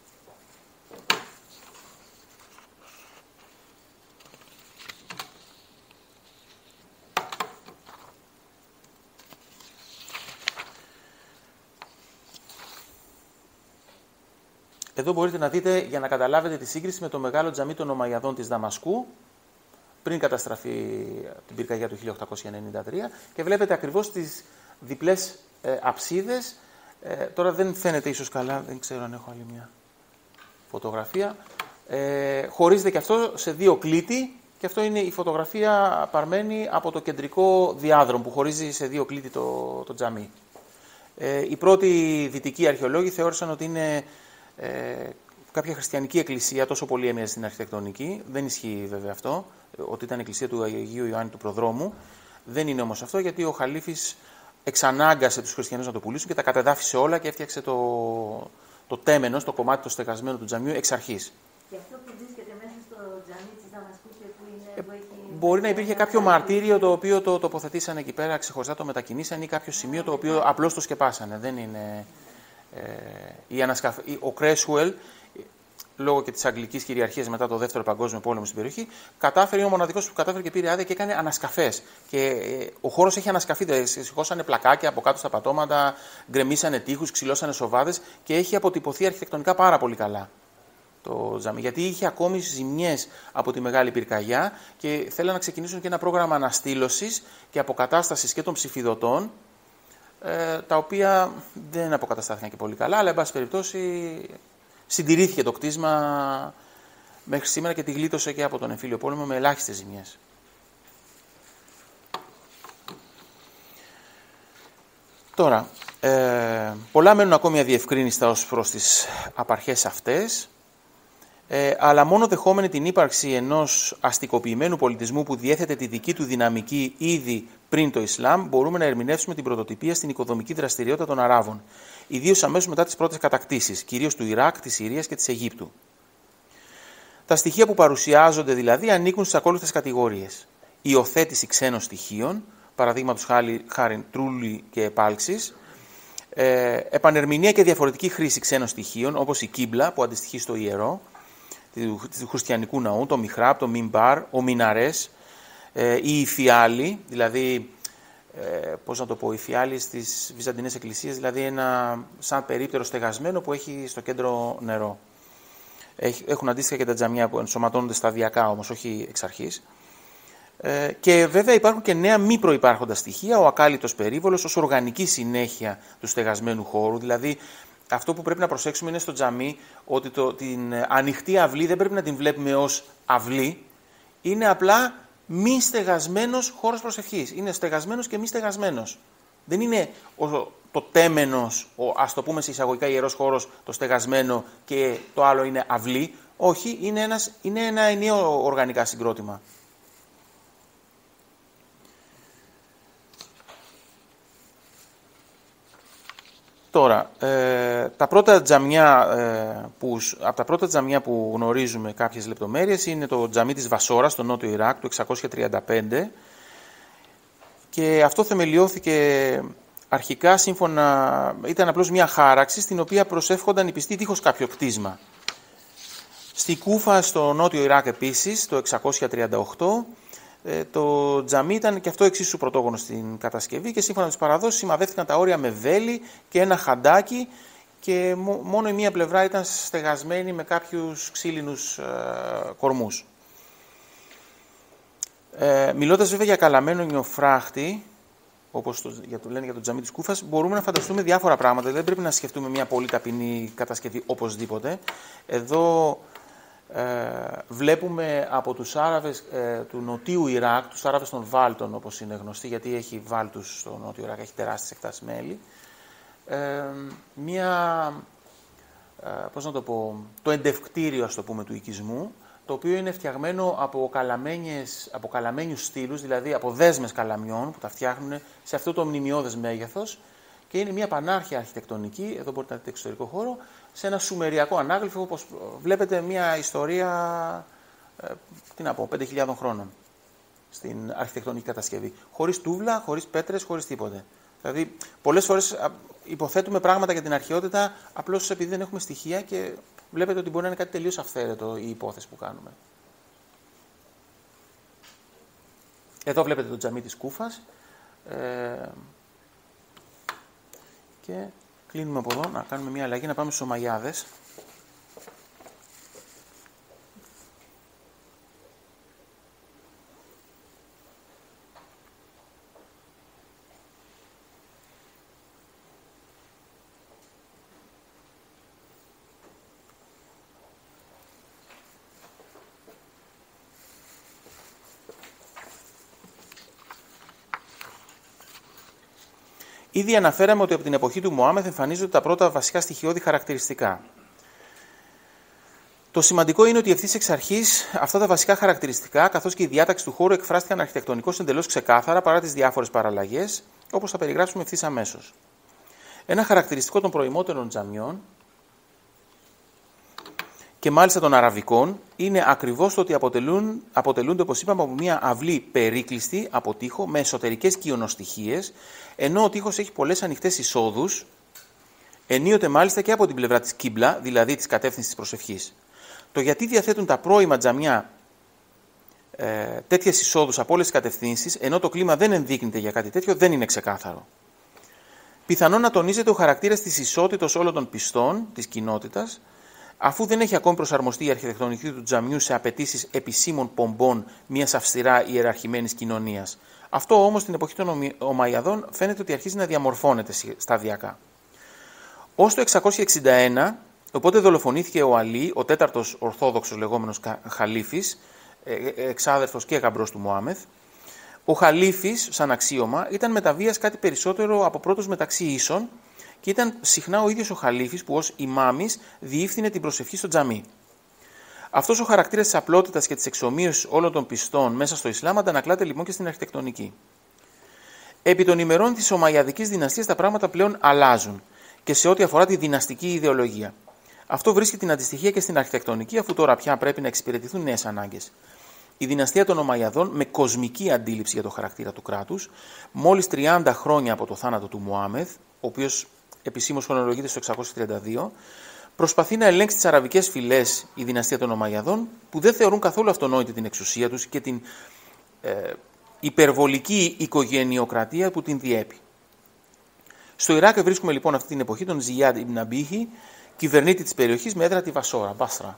Εδώ μπορείτε να δείτε, για να καταλάβετε τη σύγκριση με το μεγάλο τζαμί των Ομαϊαδών της Δαμασκού, πριν καταστραφεί την πυρκαγιά του χίλια οκτακόσια ενενήντα τρία, και βλέπετε ακριβώς τις διπλές ε, αψίδες. Ε, τώρα δεν φαίνεται ίσως καλά, δεν ξέρω αν έχω άλλη μια φωτογραφία. Ε, χωρίζεται και αυτό σε δύο κλίτη, και αυτό είναι η φωτογραφία παρμένη από το κεντρικό διάδρομο που χωρίζει σε δύο κλίτη το, το τζαμί. Ε, οι πρώτοι δυτικοί αρχαιολόγοι θεώρησαν ότι είναι Ε, κάποια χριστιανική εκκλησία, τόσο πολύ έμοιαζε στην αρχιτεκτονική. Δεν ισχύει βέβαια αυτό, ότι ήταν εκκλησία του Αγίου Ιωάννη του Προδρόμου. Δεν είναι όμως αυτό, γιατί ο Χαλίφης εξανάγκασε τους χριστιανούς να το πουλήσουν και τα κατεδάφισε όλα και έφτιαξε το, το τέμενος, το κομμάτι το στεγασμένο του τζαμιού εξ αρχής. Και αυτό που βρίσκεται μέσα στο τζαμί της Δαμασκού και που είναι... Που έχει... Μπορεί να υπήρχε κάποιο μαρτύριο το οποίο το τοποθετήσαν εκεί πέρα, ξεχωριστά το μετακινήσαν, ή κάποιο σημείο το οποίο απλώς το σκεπάσανε. Δεν είναι... Ε, η ανασκαφ... Ο Κρέσουελ, λόγω και της αγγλικής κυριαρχίας μετά το δεύτερο παγκόσμιο πόλεμο στην περιοχή, κατάφερε, είναι ο μοναδικός που κατάφερε και πήρε άδεια και έκανε ανασκαφές. Και ε, ο χώρος έχει ανασκαφεί, δηλαδή σηκώσανε πλακάκια από κάτω στα πατώματα, γκρεμίσανε τοίχους, ξυλώσανε σοβάδες και έχει αποτυπωθεί αρχιτεκτονικά πάρα πολύ καλά το τζαμί. Γιατί είχε ακόμη ζημιές από τη μεγάλη πυρκαγιά και θέλανε να ξεκινήσουν και ένα πρόγραμμα αναστήλωσης και αποκατάστασης και των ψηφιδωτών, τα οποία δεν αποκαταστάθηκαν και πολύ καλά, αλλά εν πάση περιπτώσει συντηρήθηκε το κτίσμα μέχρι σήμερα και τη γλίτωσε και από τον εμφύλιο πόλεμο με ελάχιστες ζημιές. Τώρα, ε, πολλά μένουν ακόμη αδιευκρίνιστα ως προς τις απαρχές αυτές, ε, αλλά μόνο δεχόμενη την ύπαρξη ενός αστικοποιημένου πολιτισμού που διέθετε τη δική του δυναμική ήδη πριν το Ισλάμ, μπορούμε να ερμηνεύσουμε την πρωτοτυπία στην οικοδομική δραστηριότητα των Αράβων, ιδίως αμέσως μετά τις πρώτες κατακτήσεις, κυρίως του Ιράκ, της Συρίας και της Αιγύπτου. Τα στοιχεία που παρουσιάζονται δηλαδή ανήκουν στις ακόλουθες κατηγορίες. Υιοθέτηση ξένων στοιχείων, παραδείγματος χάριν τρούλη και επάλξης, ε, επανερμηνεία και διαφορετική χρήση ξένων στοιχείων, όπως η κύμπλα που αντιστοιχεί στο ιερό, του, του χριστιανικού ναού, το μιχράπ, το μιμπάρ, ο μιναρές, ε, η υφιάλη, δηλαδή, ε, πώς να το πω, η υφιάλη στις Βυζαντινές εκκλησίες, δηλαδή ένα σαν περίπτερο στεγασμένο που έχει στο κέντρο νερό. Έχουν αντίστοιχα και τα τζαμιά που ενσωματώνονται σταδιακά όμως, όχι εξ αρχής. Ε, και βέβαια υπάρχουν και νέα μη προϋπάρχοντα στοιχεία, ο ακάλυπτος περίβολος ως οργανική συνέχεια του στεγασμένου χώρου. Δηλαδή, αυτό που πρέπει να προσέξουμε είναι στο τζαμί ότι το, την ανοιχτή αυλή δεν πρέπει να την βλέπουμε ως αυλή, είναι απλά μη στεγασμένος χώρος προσευχής. Είναι στεγασμένος και μη στεγασμένος. Δεν είναι ο, το τέμενος, ο, ας το πούμε σε εισαγωγικά ιερός χώρος, το στεγασμένο και το άλλο είναι αυλή. Όχι, είναι, ένας, είναι ένα ενιαίο οργανικά συγκρότημα. Τώρα, ε, τα πρώτα τζαμιά, ε, που, από τα πρώτα τζαμιά που γνωρίζουμε κάποιες λεπτομέρειες είναι το τζαμί της Βασόρας στο νότιο Ιράκ του εξακόσια τριάντα πέντε και αυτό θεμελιώθηκε αρχικά σύμφωνα, ήταν απλώς μια χάραξη στην οποία προσεύχονταν οι πιστοί δίχως κάποιο κτίσμα. Στη Κούφα στο νότιο Ιράκ επίσης το εξακόσια τριάντα οκτώ το τζαμί ήταν και αυτό εξίσου πρωτόγονο στην κατασκευή και σύμφωνα με τις παραδόσεις σημαδεύτηκαν τα όρια με βέλη και ένα χαντάκι και μόνο η μία πλευρά ήταν στεγασμένη με κάποιους ξύλινους ε, κορμούς. Ε, μιλώντας βέβαια για καλαμένο νιοφράχτη, όπως το, για το λένε για το τζαμί της Κούφας, μπορούμε να φανταστούμε διάφορα πράγματα. Δεν πρέπει να σκεφτούμε μια πολύ ταπεινή κατασκευή οπωσδήποτε. Εδώ Ε, βλέπουμε από τους Άραβες ε, του νοτίου Ιράκ, τους Άραβες των Βάλτων όπως είναι γνωστοί, γιατί έχει Βάλτους στο νότιο Ιράκ, έχει τεράστιες εκτάσεις μέλη, ε, μία, ε, πώς να το πω, το εντευκτήριο ας το πούμε του οικισμού, το οποίο είναι φτιαγμένο από, από καλαμένιους στήλους, δηλαδή από δέσμες καλαμιών που τα φτιάχνουν σε αυτό το μνημιώδες μέγεθος και είναι μια πανάρχια αρχιτεκτονική, εδώ μπορείτε να δείτε εξωτερικό χώρο, σε ένα σουμεριακό ανάγλυφο, όπως βλέπετε μια ιστορία, ε, τι να πω, πέντε χιλιάδων χρόνων στην αρχιτεκτονική κατασκευή. Χωρίς τούβλα, χωρίς πέτρες, χωρίς τίποτε. Δηλαδή, πολλές φορές υποθέτουμε πράγματα για την αρχαιότητα απλώς επειδή δεν έχουμε στοιχεία και βλέπετε ότι μπορεί να είναι κάτι τελείως αυθαίρετο η υπόθεση που κάνουμε. Εδώ βλέπετε το τζαμί της Κούφας. Ε, και κλείνουμε από εδώ, να κάνουμε μια αλλαγή, να πάμε στους Ομαγιάδες. Ήδη αναφέραμε ότι από την εποχή του Μωάμεθ εμφανίζονται τα πρώτα βασικά στοιχειώδη χαρακτηριστικά. Το σημαντικό είναι ότι ευθύς εξ αρχής αυτά τα βασικά χαρακτηριστικά, καθώς και η διάταξη του χώρου, εκφράστηκαν αρχιτεκτονικώς εντελώς ξεκάθαρα παρά τις διάφορες παραλλαγές, όπως θα περιγράψουμε ευθύς αμέσως. Ένα χαρακτηριστικό των προημότερων τζαμιών, και μάλιστα των αραβικών, είναι ακριβώς το ότι αποτελούν, αποτελούνται, όπως είπαμε, από μια αυλή περίκλειστη από τοίχο με εσωτερικές κοιονοστοιχίες, ενώ ο τοίχος έχει πολλές ανοιχτές εισόδους, ενίοτε μάλιστα και από την πλευρά της Κύμπλα, δηλαδή της κατεύθυνσης της προσευχής. Το γιατί διαθέτουν τα πρώιμα τζαμιά ε, τέτοιες εισόδους από όλες τις κατευθύνσεις, ενώ το κλίμα δεν ενδείκνυται για κάτι τέτοιο, δεν είναι ξεκάθαρο. Πιθανόν να τονίζεται ο χαρακτήρας της ισότητος όλων των πιστών της κοινότητας, αφού δεν έχει ακόμη προσαρμοστεί η αρχιτεκτονική του τζαμιού σε απαιτήσεις επισήμων πομπών μιας αυστηρά ιεραρχημένης κοινωνίας. Αυτό όμως στην εποχή των Ομαϊαδών φαίνεται ότι αρχίζει να διαμορφώνεται σταδιακά. Ως το εξακόσια εξήντα ένα, οπότε δολοφονήθηκε ο Αλή, ο τέταρτος ορθόδοξος λεγόμενος χαλίφης, εξάδερφος και γαμπρός του Μωάμεθ. Ο χαλίφης, σαν αξίωμα, ήταν με τα βίας κάτι περισσότερο από πρώτος μεταξύ ίσων, και ήταν συχνά ο ίδιος ο χαλίφης που ως ημάμις διεύθυνε την προσευχή στο τζαμί. Αυτός ο χαρακτήρας της απλότητας και της εξομοίωσης όλων των πιστών μέσα στο Ισλάμ αντανακλάται λοιπόν και στην αρχιτεκτονική. Επί των ημερών της Ομαϊαδικής δυναστείας τα πράγματα πλέον αλλάζουν και σε ό,τι αφορά τη δυναστική ιδεολογία. Αυτό βρίσκει την αντιστοιχεία και στην αρχιτεκτονική, αφού τώρα πια πρέπει να εξυπηρετηθούν νέες ανάγκες. Η δυναστεία των Ομαϊαδών, με κοσμική αντίληψη για το χαρακτήρα του κράτους, μόλις τριάντα χρόνια από το θάνατο του Μωάμεθ, ο οποίος επισήμως χρονολογείται στο εξακόσια τριάντα δύο, Προσπαθεί να ελέγξει τις αραβικές φυλές η δυναστεία των Ομαγιαδών, που δεν θεωρούν καθόλου αυτονόητη την εξουσία τους και την ε, υπερβολική οικογενειοκρατία που την διέπει. Στο Ιράκ βρίσκουμε λοιπόν αυτή την εποχή τον Ζιάντ Ιμπν Αμπίχη, κυβερνήτη της περιοχής με έδρα τη Βασόρα, Μπάσρα.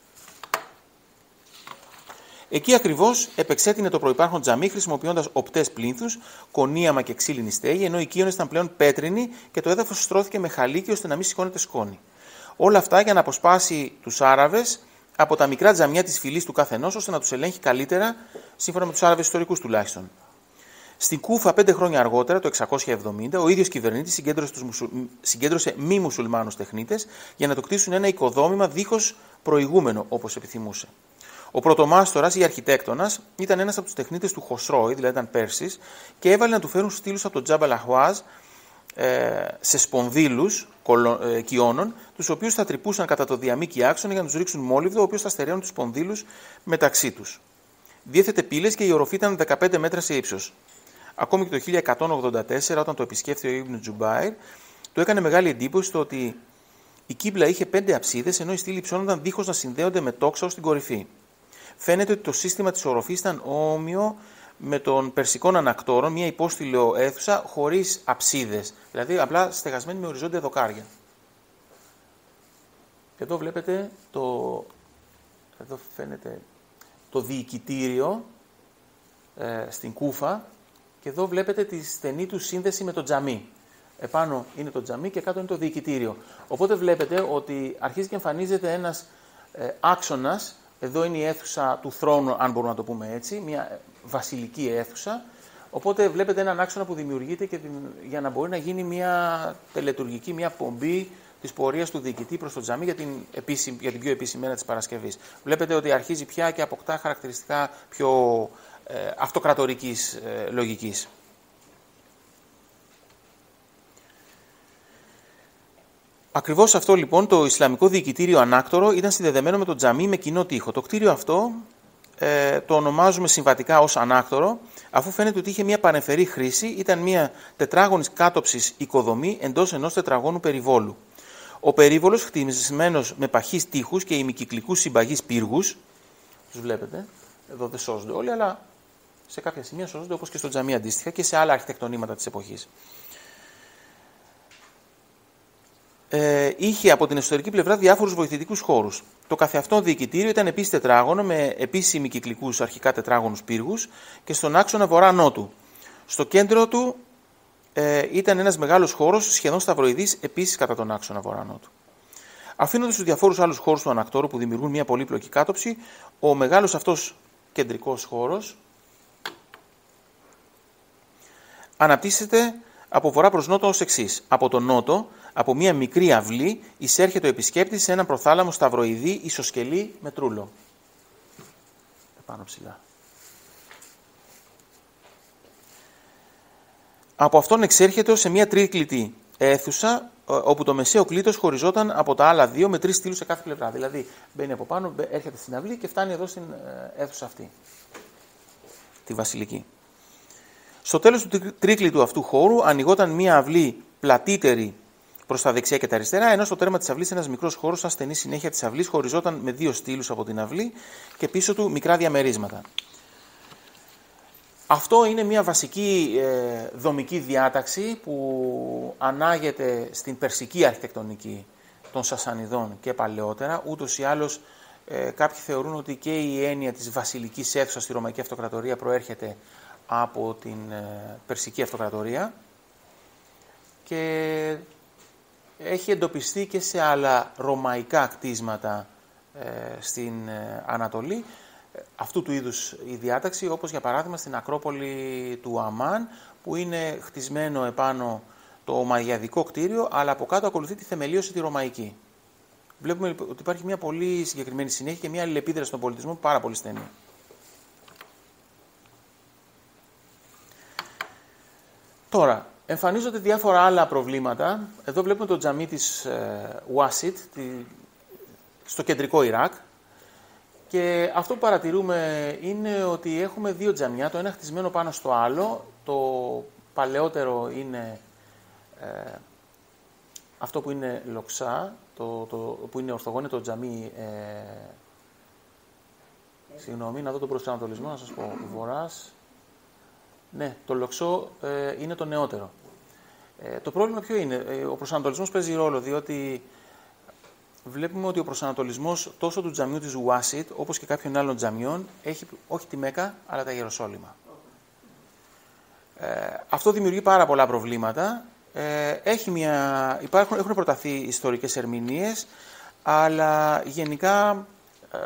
Εκεί ακριβώς επεξέτεινε το προϋπάρχον τζαμί χρησιμοποιώντας οπτές πλίνθους, κονίαμα και ξύλινη στέγη, ενώ οι κύονες ήταν πλέον πέτρινοι και το έδαφος στρώθηκε με χαλίκι ώστε να μην σηκώνεται σκόνη. Όλα αυτά για να αποσπάσει τους Άραβες από τα μικρά τζαμιά της φυλής του καθενός, ώστε να τους ελέγχει καλύτερα, σύμφωνα με τους Άραβες ιστορικούς τουλάχιστον. Στην Κούφα, πέντε χρόνια αργότερα, το εξακόσια εβδομήντα, ο ίδιος κυβερνήτης συγκέντρωσε, τους μουσου... συγκέντρωσε μη μουσουλμάνους τεχνίτες για να το κτίσουν ένα οικοδόμημα δίχως προηγούμενο, όπως επιθυμούσε. Ο πρωτομάστορας ή αρχιτέκτονας ήταν ένας από τους τεχνίτες του Χοσρόη, δηλαδή ήταν Πέρσης, και έβαλε να του φέρουν στήλους από τον Τζάμπαλ Αχουάζ ε, σε σπονδύλους ε, κοιώνων, τους οποίους θα τρυπούσαν κατά το διαμήκη άξονα για να τους ρίξουν μόλιβδο, ο οποίος θα στερέωνε τους σπονδύλους μεταξύ τους. Διέθετε πύλες και η οροφή ήταν δεκαπέντε μέτρα σε ύψος. Ακόμη και το χίλια εκατόν ογδόντα τέσσερα, όταν το επισκέφθηκε ο Ιμπν Τζουμπάιρ, του έκανε μεγάλη εντύπωση το ότι η κύμπλα είχε πέντε αψίδες, ενώ οι στήλοι υψώνονταν δίχως να συνδέονται με τόξα ως την κορυφή. Φαίνεται ότι το σύστημα της οροφής ήταν όμοιο με των περσικών ανακτόρων, μια υπόστηλο αίθουσα χωρίς αψίδες, δηλαδή απλά στεγασμένη με οριζόντια δοκάρια. Εδώ βλέπετε το, εδώ φαίνεται το διοικητήριο ε, στην Κούφα και εδώ βλέπετε τη στενή του σύνδεση με το τζαμί. Επάνω είναι το τζαμί και κάτω είναι το διοικητήριο. Οπότε βλέπετε ότι αρχίζει και εμφανίζεται ένας ε, άξονας. Εδώ είναι η αίθουσα του θρόνου, αν μπορούμε να το πούμε έτσι, μια βασιλική αίθουσα. Οπότε βλέπετε έναν άξονα που δημιουργείται και την, για να μπορεί να γίνει μια τελετουργική, μια πομπή της πορείας του διοικητή προς το τζαμί για την, επίσημη, για την πιο επίσημη μέρα της Παρασκευής. Βλέπετε ότι αρχίζει πια και αποκτά χαρακτηριστικά πιο ε, αυτοκρατορικής ε, λογικής. Ακριβώς αυτό λοιπόν το Ισλαμικό Διοικητήριο Ανάκτορο ήταν συνδεδεμένο με το τζαμί με κοινό τοίχο. Το κτίριο αυτό ε, το ονομάζουμε συμβατικά ως Ανάκτορο, αφού φαίνεται ότι είχε μια πανεφερή χρήση, ήταν μια τετράγωνης κάτοψης οικοδομή εντός ενός τετραγώνου περιβόλου. Ο περίβολος, χτισμένος με παχείς τοίχους και ημικυκλικούς συμπαγείς πύργους, τους βλέπετε, εδώ δεν σώζονται όλοι, αλλά σε κάποια σημεία σώζονται, όπως και στο τζαμί αντίστοιχα και σε άλλα αρχιτεκτονήματα της εποχής. Ε, είχε από την εσωτερική πλευρά διάφορους βοηθητικούς χώρους. Το καθεαυτόν διοικητήριο ήταν επίσης τετράγωνο με επίσης ημικυκλικούς αρχικά τετράγωνους πύργους και στον άξονα βορρά-νότου. Στο κέντρο του ε, ήταν ένας μεγάλος χώρος σχεδόν σταυροειδής επίσης κατά τον άξονα βορρά-νότου. Αφήνοντας τους διαφόρους άλλους χώρους του ανακτόρου που δημιουργούν μια πολύπλοκη κάτοψη, ο μεγάλος αυτός κεντρικός χώρος αναπτύσσεται από βορρά προς νότο ως εξής. Από τον νότο, από μια μικρή αυλή, εισέρχεται ο επισκέπτης σε έναν προθάλαμο σταυροειδή ισοσκελή με τρούλο. Επάνω ψηλά. Από αυτόν εξέρχεται σε μια τρίκλητη αίθουσα, όπου το μεσαίο κλήτος χωριζόταν από τα άλλα δύο με τρεις στήλους σε κάθε πλευρά. Δηλαδή μπαίνει από πάνω, έρχεται στην αυλή και φτάνει εδώ στην αίθουσα αυτή, τη βασιλική. Στο τέλος του τρίκλητου αυτού χώρου ανοιγόταν μια αυλή πλατύτερη προς τα δεξιά και τα αριστερά, ενώ στο τέρμα της αυλής ένας μικρός χώρος, σαν στενή συνέχεια της αυλής, χωριζόταν με δύο στήλους από την αυλή και πίσω του μικρά διαμερίσματα. Αυτό είναι μια βασική ε, δομική διάταξη που ανάγεται στην περσική αρχιτεκτονική των Σασανιδών και παλαιότερα. Ούτως ή άλλως ε, κάποιοι θεωρούν ότι και η έννοια της βασιλικής αίθουσας στη Ρωμαϊκή Αυτοκρατορία προέρχεται από την ε, Περσική Αυτοκρατορία και έχει εντοπιστεί και σε άλλα ρωμαϊκά κτίσματα ε, στην ε, Ανατολή ε, αυτού του είδους η διάταξη, όπως για παράδειγμα στην Ακρόπολη του Αμάν, που είναι χτισμένο επάνω το ομαγιαδικό κτίριο, αλλά από κάτω ακολουθεί τη θεμελίωση τη ρωμαϊκή. Βλέπουμε ότι υπάρχει μια πολύ συγκεκριμένη συνέχεια και μια αλληλεπίδραση των πολιτισμών πάρα πολύ στενή. Τώρα, εμφανίζονται διάφορα άλλα προβλήματα. Εδώ βλέπουμε το τζαμί της ε, Ουάσιτ, τη, στο κεντρικό Ιράκ. Και αυτό που παρατηρούμε είναι ότι έχουμε δύο τζαμιά, το ένα χτισμένο πάνω στο άλλο. Το παλαιότερο είναι ε, αυτό που είναι λοξά, το, το, που είναι ορθογώνιο τζαμί, ε, συγγνώμη, να δω τον προσανατολισμό, να σας πω, βορράς. Ναι, το λοξό ε, είναι το νεότερο. Ε, το πρόβλημα ποιο είναι? Ε, ο προσανατολισμός παίζει ρόλο, διότι βλέπουμε ότι ο προσανατολισμός τόσο του τζαμιού της Ουάσιτ, όπως και κάποιων άλλων τζαμιών, έχει όχι τη Μέκα, αλλά τα Ιεροσόλυμα. Ε, αυτό δημιουργεί πάρα πολλά προβλήματα. Ε, έχει μια, υπάρχουν, έχουν προταθεί ιστορικές ερμηνείες, αλλά γενικά ε,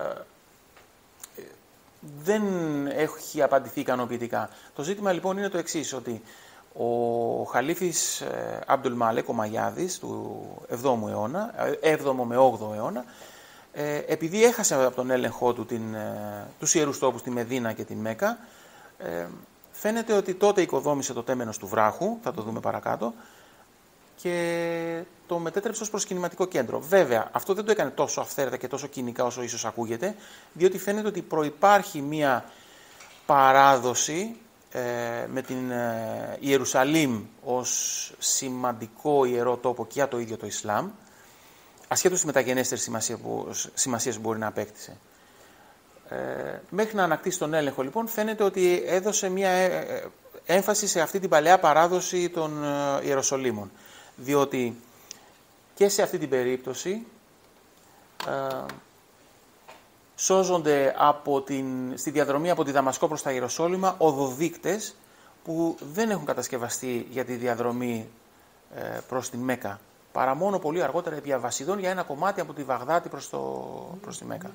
δεν έχει απαντηθεί ικανοποιητικά. Το ζήτημα λοιπόν είναι το εξής, ότι ο Χαλίφης ε, Αμπτουλ Μάλεκ, ο Μαγιάδης του εβδόμου αιώνα, έβδομο με όγδοο αιώνα, ε, επειδή έχασε από τον έλεγχό του την, ε, τους ιερούς τόπους, τη Μεδίνα και τη Μέκα, ε, φαίνεται ότι τότε οικοδόμησε το τέμενος του βράχου, θα το δούμε παρακάτω, και το μετέτρεψε ως προσκυνηματικό κέντρο. Βέβαια, αυτό δεν το έκανε τόσο αυθαίρετα και τόσο κοινικά όσο ίσως ακούγεται, διότι φαίνεται ότι προϋπάρχει μία παράδοση ε, με την ε, Ιερουσαλήμ ως σημαντικό ιερό τόπο και για το ίδιο το Ισλάμ, ασχέτως της μεταγενέστερης σημασίας που, σημασίας που μπορεί να απέκτησε. Ε, μέχρι να ανακτήσει τον έλεγχο, λοιπόν, φαίνεται ότι έδωσε μία ε, έμφαση σε αυτή την παλαιά παράδοση των ε, Ιεροσολύμων. Διότι και σε αυτή την περίπτωση ε, σώζονται από την, στη διαδρομή από τη Δαμασκό προς τα Ιεροσόλυμα οδοδείκτες που δεν έχουν κατασκευαστεί για τη διαδρομή ε, προς την Μέκα, παρά μόνο πολύ αργότερα επί Αβασιδών για ένα κομμάτι από τη Βαγδάτη προς, το, προς τη Μέκα.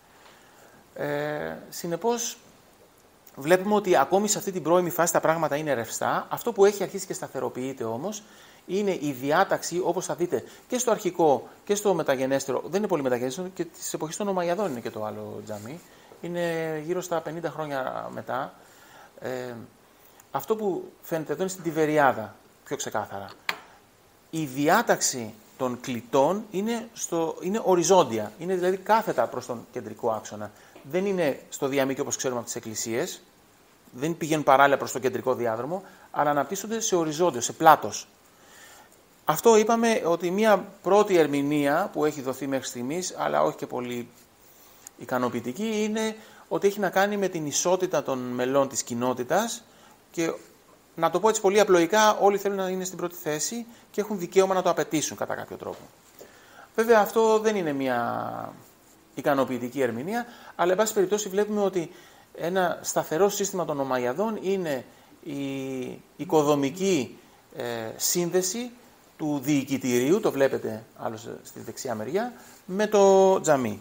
Ε, συνεπώς, βλέπουμε ότι ακόμη σε αυτή την πρώιμη φάση τα πράγματα είναι ρευστά. Αυτό που έχει αρχίσει και σταθεροποιείται όμως είναι η διάταξη, όπως θα δείτε και στο αρχικό και στο μεταγενέστερο, δεν είναι πολύ μεταγενέστερο, και της εποχής των Ομαγιαδών είναι και το άλλο τζαμί, είναι γύρω στα πενήντα χρόνια μετά. Ε, αυτό που φαίνεται εδώ είναι στην Τιβεριάδα, πιο ξεκάθαρα. Η διάταξη των κλητών είναι, στο, είναι οριζόντια, είναι δηλαδή κάθετα προς τον κεντρικό άξονα. Δεν είναι στο διαμήκη όπως ξέρουμε από τις εκκλησίες, δεν πηγαίνουν παράλληλα προς τον κεντρικό διάδρομο, αλλά αναπτύσσονται σε οριζόντιο, σε πλάτος. Αυτό είπαμε ότι μια πρώτη ερμηνεία που έχει δοθεί μέχρι στιγμής, αλλά όχι και πολύ ικανοποιητική, είναι ότι έχει να κάνει με την ισότητα των μελών της κοινότητας και, να το πω έτσι πολύ απλοϊκά, όλοι θέλουν να είναι στην πρώτη θέση και έχουν δικαίωμα να το απαιτήσουν κατά κάποιο τρόπο. Βέβαια αυτό δεν είναι μια ικανοποιητική ερμηνεία, αλλά εν πάση περιπτώσει βλέπουμε ότι ένα σταθερό σύστημα των Ομαγιαδών είναι η οικοδομική ε, σύνδεση του διοικητηρίου, το βλέπετε άλλωστε στη δεξιά μεριά, με το τζαμί.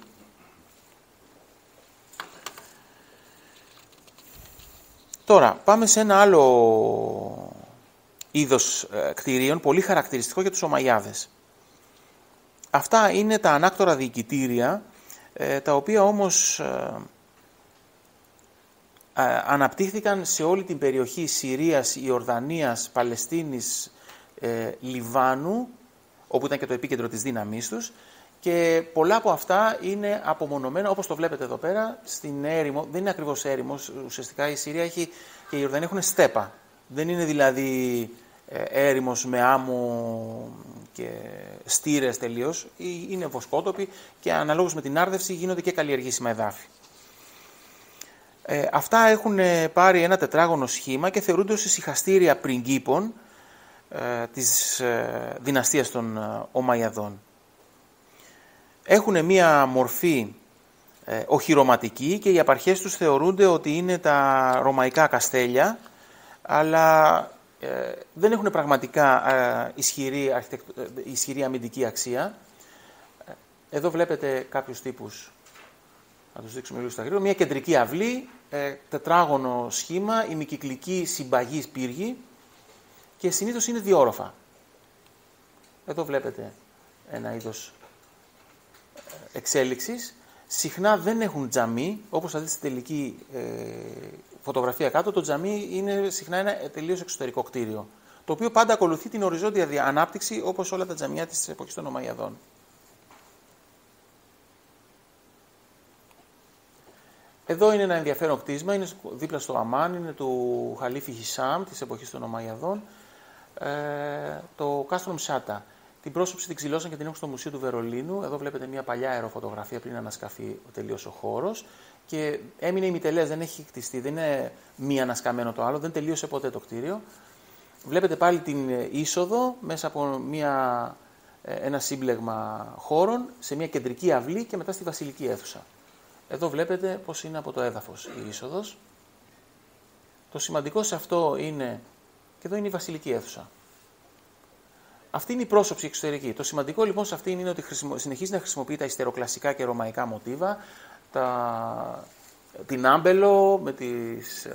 Τώρα, πάμε σε ένα άλλο είδος ε, κτηρίων, πολύ χαρακτηριστικό για τους Ομαγιάδες. Αυτά είναι τα ανάκτορα διοικητήρια, ε, τα οποία όμως ε, ε, αναπτύχθηκαν σε όλη την περιοχή Συρίας, Ιορδανίας, Παλαιστίνης, ε, Λιβάνου, όπου ήταν και το επίκεντρο της δύναμής τους, και πολλά από αυτά είναι απομονωμένα, όπως το βλέπετε εδώ πέρα, στην έρημο. Δεν είναι ακριβώς έρημος, ουσιαστικά η Συρία έχει, και η Ιορδανία έχουν στέπα. Δεν είναι δηλαδή ε, έρημος με άμμο και στήρες τελείως, είναι βοσκότοποι και αναλόγως με την άρδευση γίνονται και καλλιεργήσιμα εδάφη. Ε, αυτά έχουν πάρει ένα τετράγωνο σχήμα και θεωρούνται ως ησυχαστήρια πριγκίπων ε, της ε, δυναστείας των ε, Ομαγιαδών. Έχουν μία μορφή ε, οχυρωματική και οι απαρχές τους θεωρούνται ότι είναι τα ρωμαϊκά καστέλια, αλλά ε, δεν έχουν πραγματικά ε, ισχυρή, αρχιτεκτο... ισχυρή αμυντική αξία. Εδώ βλέπετε κάποιους τύπους, να τους δείξουμε λίγο στα γρήγορα. Μία κεντρική αυλή, ε, τετράγωνο σχήμα, ημικυκλική συμπαγής πύργη και συνήθως είναι διόροφα. Εδώ βλέπετε ένα είδος εξέλιξης. Συχνά δεν έχουν τζαμί, όπως θα δείτε στη τελική ε, φωτογραφία κάτω. Το τζαμί είναι συχνά ένα τελείως εξωτερικό κτίριο, το οποίο πάντα ακολουθεί την οριζόντια ανάπτυξη, όπως όλα τα τζαμιά της εποχής των Ομαγιαδών. Εδώ είναι ένα ενδιαφέρον κτίσμα, είναι δίπλα στο Αμάν, είναι του Χαλίφη Χισάμ της εποχής των Ομαγιαδών, ε, το Κάστρο Μσάτα. Την πρόσωψη την ξυλώσαν και την έχουν στο Μουσείο του Βερολίνου. Εδώ βλέπετε μια παλιά αεροφωτογραφία πριν ανασκαφεί τελείως ο χώρος. Και έμεινε ημιτελές, δεν έχει χτιστεί, δεν είναι μία ανασκαμμένο το άλλο, δεν τελείωσε ποτέ το κτίριο. Βλέπετε πάλι την είσοδο μέσα από μια, ένα σύμπλεγμα χώρων σε μια κεντρική αυλή και μετά στη βασιλική αίθουσα. Εδώ βλέπετε πώς είναι από το έδαφος η είσοδος. Το σημαντικό σε αυτό είναι, και εδώ είναι η βασιλική αίθουσα. Αυτή είναι η πρόσωψη εξωτερική. Το σημαντικό λοιπόν σε αυτήν είναι ότι συνεχίζει να χρησιμοποιεί τα ιστεροκλασικά και ρωμαϊκά μοτίβα, τα, την άμπελο με τις,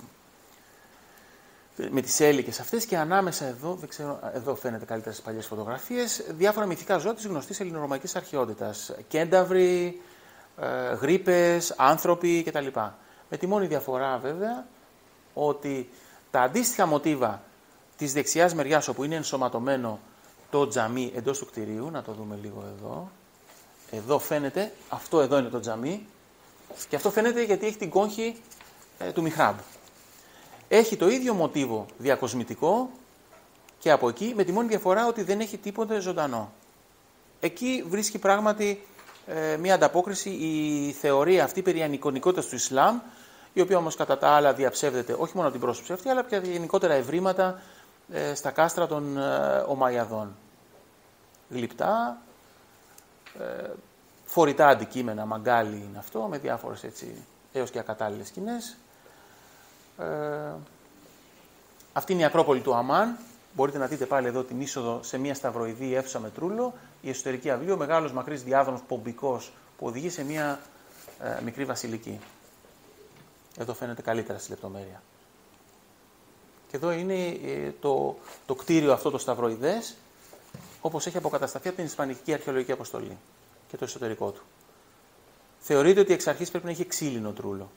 με τις έλικες αυτές και ανάμεσα εδώ, δεν ξέρω, εδώ φαίνεται καλύτερα στις παλιές φωτογραφίες, διάφορα μυθικά ζώα της γνωστής ελληνορωμαϊκής αρχαιότητας. Κένταυροι, ε, γρίπες, άνθρωποι κτλ. Με τη μόνη διαφορά βέβαια ότι τα αντίστοιχα μοτίβα της δεξιάς μεριάς όπου είναι ενσωματωμένο το τζαμί εντός του κτηρίου, να το δούμε λίγο εδώ. Εδώ φαίνεται, αυτό εδώ είναι το τζαμί και αυτό φαίνεται γιατί έχει την κόγχη ε, του μιχράμπ. Έχει το ίδιο μοτίβο διακοσμητικό και από εκεί με τη μόνη διαφορά ότι δεν έχει τίποτε ζωντανό. Εκεί βρίσκει πράγματι ε, μια ανταπόκριση η θεωρία αυτή περί ανικονικότητας του Ισλάμ, η οποία όμως κατά τα άλλα διαψεύδεται όχι μόνο από την πρόσωψη αυτή, αλλά και γενικότερα ευρήματα ε, στα κάστρα των ε, Ομαϊαδών. Γλυπτά, ε, φορητά αντικείμενα, μαγκάλι είναι αυτό, με διάφορες έτσι έως και ακατάλληλες σκηνές. Ε, αυτή είναι η Ακρόπολη του Αμάν. Μπορείτε να δείτε πάλι εδώ την είσοδο σε μια σταυροειδή αίθουσα με τρούλο, η εσωτερική αυλή, ο μεγάλος μακρύς διάδρομος πομπικός που οδηγεί σε μια ε, μικρή βασιλική. Εδώ φαίνεται καλύτερα στη λεπτομέρεια. Και εδώ είναι ε, το, το κτίριο αυτό το σταυροειδές, όπως έχει αποκατασταθεί από την Ισπανική Αρχαιολογική Αποστολή και το εσωτερικό του. Θεωρείται ότι εξ αρχής πρέπει να έχει ξύλινο τρούλο.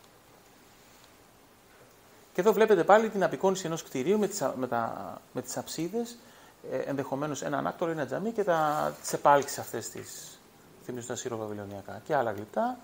Και εδώ βλέπετε πάλι την απεικόνιση ενός κτηρίου με τις, με τα, με τις αψίδες, ε, ενδεχομένως ένα ανάκτορο, ένα τζαμί και τα, τις επάλξεις αυτές τις θυμίζουν τα σύρο-βαβυλωνιακά και άλλα γλυπτά.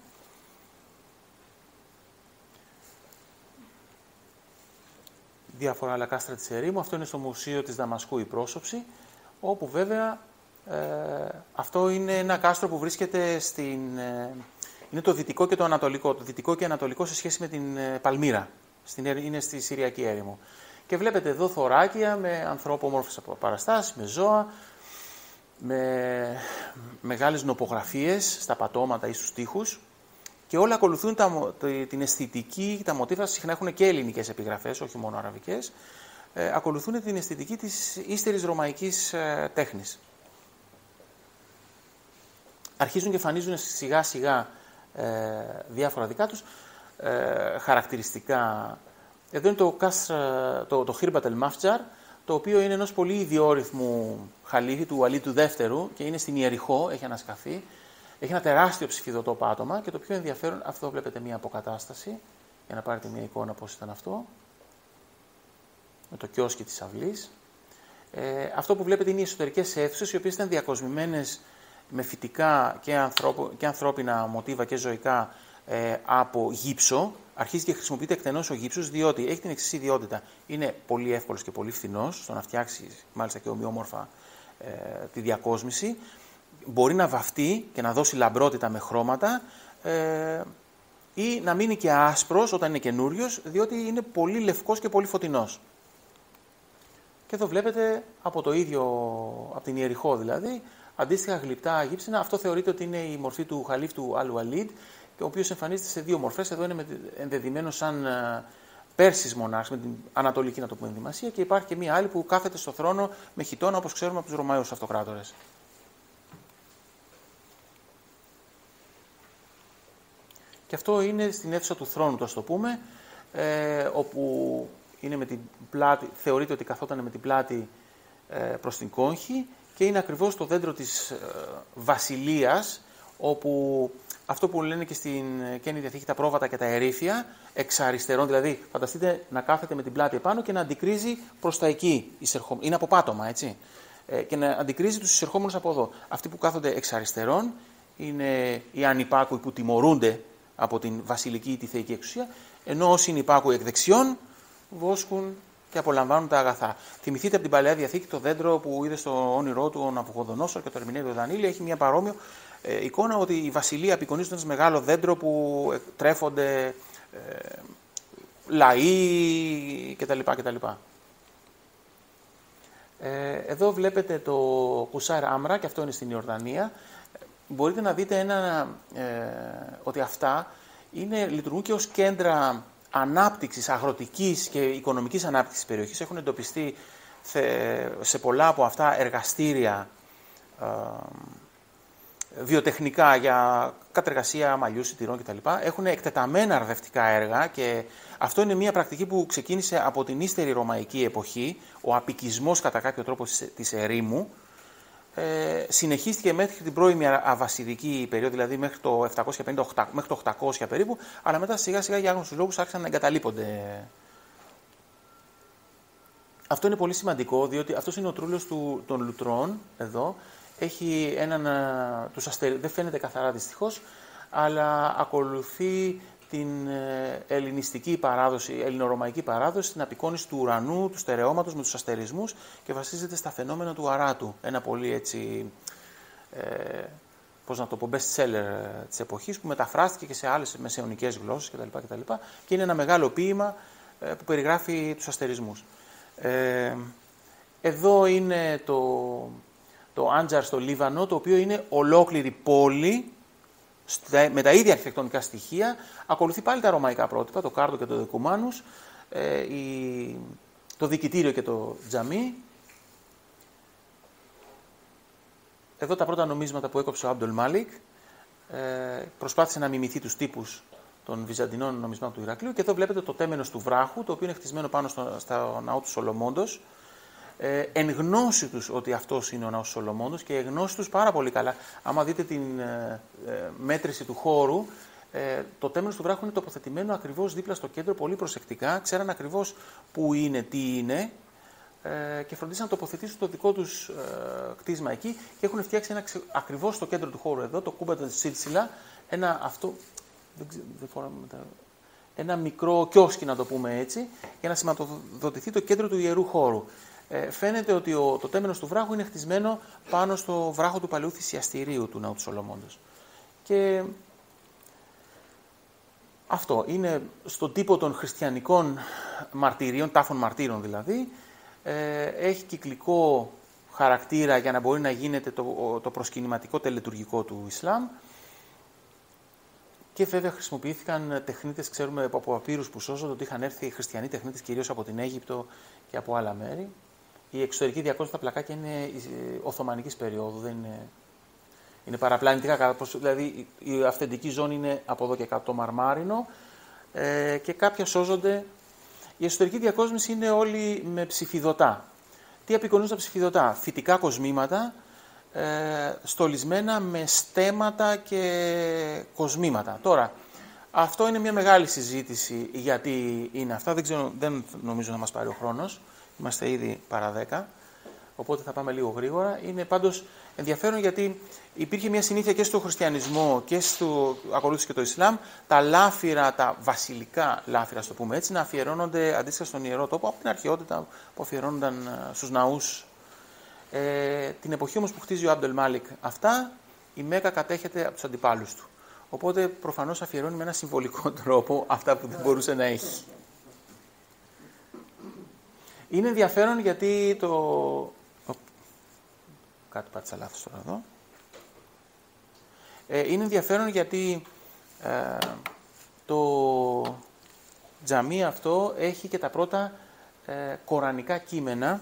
Διάφορα άλλα κάστρα της ερήμου. Αυτό είναι στο Μουσείο της Δαμασκού η πρόσωψη, όπου βέβαια ε, αυτό είναι ένα κάστρο που βρίσκεται στην... Ε, είναι το δυτικό και το ανατολικό. Το δυτικό και ανατολικό σε σχέση με την ε, Παλμύρα. Στην, είναι στη Συριακή έρημο. Και βλέπετε εδώ θωράκια με ανθρωπομόρφες παραστάσεις, με ζώα, με μεγάλες νοπογραφίες στα πατώματα ή στους τοίχους και όλα ακολουθούν τα, την αισθητική, τα μοτίβα συχνά έχουν και ελληνικές επιγραφές, όχι μόνο αραβικές, ε, ακολουθούν την αισθητική της ύστερης ρωμαϊκής ε, τέχνης. Αρχίζουν και εμφανίζουν σιγά σιγά ε, διάφορα δικά τους ε, χαρακτηριστικά. Εδώ είναι το, Κασ, το, το Χίρμπατ ελ Μαφτζαρ, το οποίο είναι ενός πολύ ιδιόρυθμου χαλίφη του Αλή του Δεύτερου και είναι στην Ιεριχώ, έχει ανασκαφεί. Έχει ένα τεράστιο ψηφιδωτό πάτωμα και το πιο ενδιαφέρον, αυτό βλέπετε μια αποκατάσταση, για να πάρετε μια εικόνα πώς ήταν αυτό, με το κιόσκι της αυλής. Ε, αυτό που βλέπετε είναι οι εσωτερικές αίθουσες, οι οποίες ήταν διακοσμημένες με φυτικά και, ανθρώπου, και ανθρώπινα μοτίβα και ζωικά ε, από γύψο. Αρχίζει και χρησιμοποιείται εκτενώς ο γύψος, διότι έχει την εξής ιδιότητα. Είναι πολύ εύκολος και πολύ φθηνός στο να φτιάξει μάλιστα και ομοιόμορφα ε, τη διακόσμηση. Μπορεί να βαφτεί και να δώσει λαμπρότητα με χρώματα ε, ή να μείνει και άσπρος όταν είναι καινούριος, διότι είναι πολύ λευκός και πολύ φωτεινός. Και εδώ βλέπετε από το ίδιο, από την Ιεριχώ δηλαδή, αντίστοιχα γλυπτά γύψινα. Αυτό θεωρείται ότι είναι η μορφή του χαλίφ του Αλ Ουαλίντ, ο οποίος εμφανίζεται σε δύο μορφές. Εδώ είναι ενδεδειμένος σαν Πέρσης μονάρχης, με την ανατολική να το πούμε ενδυμασία, και υπάρχει και μία άλλη που κάθεται στο θρόνο με χιτώνα, όπως ξέρουμε από τους Ρωμαίους αυτοκράτορες. Και αυτό είναι στην αίθουσα του θρόνου, το ας το πούμε, ε, όπου είναι με την πλάτη, θεωρείται ότι καθόταν με την πλάτη ε, προς την κόγχη, και είναι ακριβώς το δέντρο της ε, βασιλείας, όπου αυτό που λένε και στην Καινή Διαθήκη τα πρόβατα και τα ερήφια, εξ αριστερών, δηλαδή φανταστείτε να κάθεται με την πλάτη επάνω και να αντικρίζει προς τα εκεί, είναι από πάτωμα, έτσι, ε, και να αντικρίζει τους εισερχόμενους από εδώ. Αυτοί που κάθονται εξ αριστερών είναι οι ανυπάκουοι που τιμωρούνται από την βασιλική ή τη θεϊκή εξουσία, ενώ όσοι είναι υπάκουοι εκ δεξιών βόσκουν και απολαμβάνουν τα αγαθά. Θυμηθείτε από την Παλαιά Διαθήκη το δέντρο που είδε στο όνειρό του ο Ναβουχοδονόσορ και το ερμηνεύει ο Δανίλη. Έχει μια παρόμοιο ε, εικόνα ότι η βασιλεία απεικονίζεται ένα μεγάλο δέντρο που ε, τρέφονται ε, λαοί κτλ. κτλ. Ε, εδώ βλέπετε το Κουσάρ Άμρα και αυτό είναι στην Ιορδανία. Μπορείτε να δείτε ένα, ε, ότι αυτά είναι, λειτουργούν και ως κέντρα ανάπτυξης, αγροτικής και οικονομικής ανάπτυξης της περιοχής. Έχουν εντοπιστεί σε πολλά από αυτά εργαστήρια ε, βιοτεχνικά για κατεργασία μαλλιού, σιτηρών κτλ. Έχουν εκτεταμένα αρδευτικά έργα και αυτό είναι μια πρακτική που ξεκίνησε από την ύστερη ρωμαϊκή εποχή, ο απικισμός κατά κάποιο τρόπο της ερήμου. Ε, συνεχίστηκε μέχρι την πρώιμη αβασιδική περίοδο, δηλαδή μέχρι το επτακόσια πενήντα, μέχρι το οκτακόσια περίπου, αλλά μετά σιγά σιγά για άγνωστους λόγους άρχισαν να εγκαταλείπονται. Αυτό είναι πολύ σημαντικό, διότι αυτός είναι ο τρούλος του, των λουτρών, εδώ. Έχει έναν, τους αστερι... δεν φαίνεται καθαρά δυστυχώς, αλλά ακολουθεί την ελληνιστική παράδοση, ελληνορωμαϊκή παράδοση, την απεικόνιση του ουρανού, του στερεώματος με τους αστερισμούς και βασίζεται στα φαινόμενα του αράτου. Ένα πολύ έτσι, ε, πώς να το πω, best seller της εποχής που μεταφράστηκε και σε άλλες μεσαιωνικές γλώσσες κτλ. κτλ. Και είναι ένα μεγάλο ποίημα ε, που περιγράφει τους αστερισμούς. Ε, εδώ είναι το, το Άντζαρ στο Λίβανο, το οποίο είναι ολόκληρη πόλη, με τα ίδια αρχιτεκτονικά στοιχεία, ακολουθεί πάλι τα ρωμαϊκά πρότυπα, το Κάρδο και το Δεκουμάνους, ε, η, το δικητήριο και το τζαμί. Εδώ τα πρώτα νομίσματα που έκοψε ο Άμπντολ Μάλικ, ε, προσπάθησε να μιμηθεί τους τύπους των βυζαντινών νομισμάτων του Ηρακλείου και εδώ βλέπετε το τέμενος του βράχου, το οποίο είναι χτισμένο πάνω στο, στο ναό του Σολομόντος, ε, εν γνώση τους ότι αυτός είναι ο ναός του Σολομόντος και εν γνώση τους πάρα πολύ καλά. Άμα δείτε την ε, ε, μέτρηση του χώρου, ε, το τέμενος του βράχου είναι τοποθετημένο ακριβώς δίπλα στο κέντρο, πολύ προσεκτικά, ξέραν ακριβώς που είναι, τι είναι ε, και φροντίσαν να τοποθετήσουν το δικό τους ε, κτίσμα εκεί και έχουν φτιάξει ένα, ακριβώς στο κέντρο του χώρου εδώ, το Κούμπα της Σίλσιλα, ένα αυτό... Δεν ξέρω, δεν φοράμε τα... ένα μικρό κιόσκι, να το πούμε έτσι, για να σηματοδοτηθεί το κέντρο του ιερού χώρου. Ε, φαίνεται ότι ο, το τέμενος του βράχου είναι χτισμένο πάνω στο βράχο του παλαιού θυσιαστηρίου του ναού του Σολομόντος. Και αυτό είναι στον τύπο των χριστιανικών μαρτυρίων, τάφων μαρτύρων δηλαδή. Ε, έχει κυκλικό χαρακτήρα για να μπορεί να γίνεται το, το προσκυνηματικό τελετουργικό του Ισλάμ. Και βέβαια χρησιμοποιήθηκαν τεχνίτες, ξέρουμε από παπύρους που σώζονται ότι είχαν έρθει χριστιανοί τεχνίτες κυρίως από την Αίγυπτο και από άλλα μέρη. Η εξωτερική διακόσμηση στα πλακάκια είναι οθωμανικής περίοδου, δεν είναι, είναι παραπλανητικά. Δηλαδή η αυθεντική ζώνη είναι από εδώ και κάτω το μαρμάρινο ε, και κάποια σώζονται. Η εσωτερική διακόσμηση είναι όλη με ψηφιδωτά. Τι απεικονίζουν τα ψηφιδωτά? Φυτικά κοσμήματα, Ε, στολισμένα με στέματα και κοσμήματα. Τώρα, αυτό είναι μια μεγάλη συζήτηση γιατί είναι αυτά. Δεν, ξέρω, δεν νομίζω να μας πάρει ο χρόνος. Είμαστε ήδη παρά δέκα, οπότε θα πάμε λίγο γρήγορα. Είναι πάντως ενδιαφέρον γιατί υπήρχε μια συνήθεια και στο χριστιανισμό και στο ακολούθησε και το Ισλάμ, τα λάφυρα, τα βασιλικά λάφυρα, στο πούμε έτσι, να αφιερώνονται αντίστοιχα στον ιερό τόπο από την αρχαιότητα που αφιερώνονταν στους ναούς. Ε, την εποχή όμως που χτίζει ο Άμπντολ Μάλικ αυτά, η Μέκα κατέχεται από τους αντιπάλους του. Οπότε προφανώς αφιερώνει με ένα συμβολικό τρόπο αυτά που δεν μπορούσε να έχει. Είναι ενδιαφέρον γιατί το... Ο... Κάτι πάτησα λάθος τώρα εδώ. Ε, είναι ενδιαφέρον γιατί ε, το τζαμί αυτό έχει και τα πρώτα ε, κορανικά κείμενα.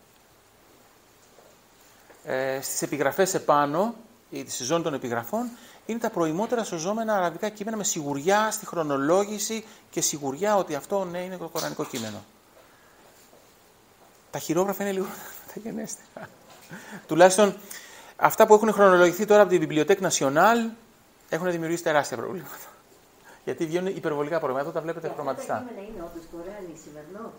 Ε, στις επιγραφές επάνω, στη ζώνη των επιγραφών, είναι τα προημότερα σωζόμενα αραβικά κείμενα με σιγουριά στη χρονολόγηση και σιγουριά ότι αυτό ναι είναι το κορανικό κείμενο. Τα χειρόγραφα είναι λίγο τα γενέστερα. Τουλάχιστον αυτά που έχουν χρονολογηθεί τώρα από την Bibliothèque Nationale έχουν δημιουργήσει τεράστια προβλήματα. Γιατί βγαίνουν υπερβολικά προβλήματα, τα βλέπετε χρωματιστά. Αυτά τα κείμενα είναι όντως Κοράνι σημερινό?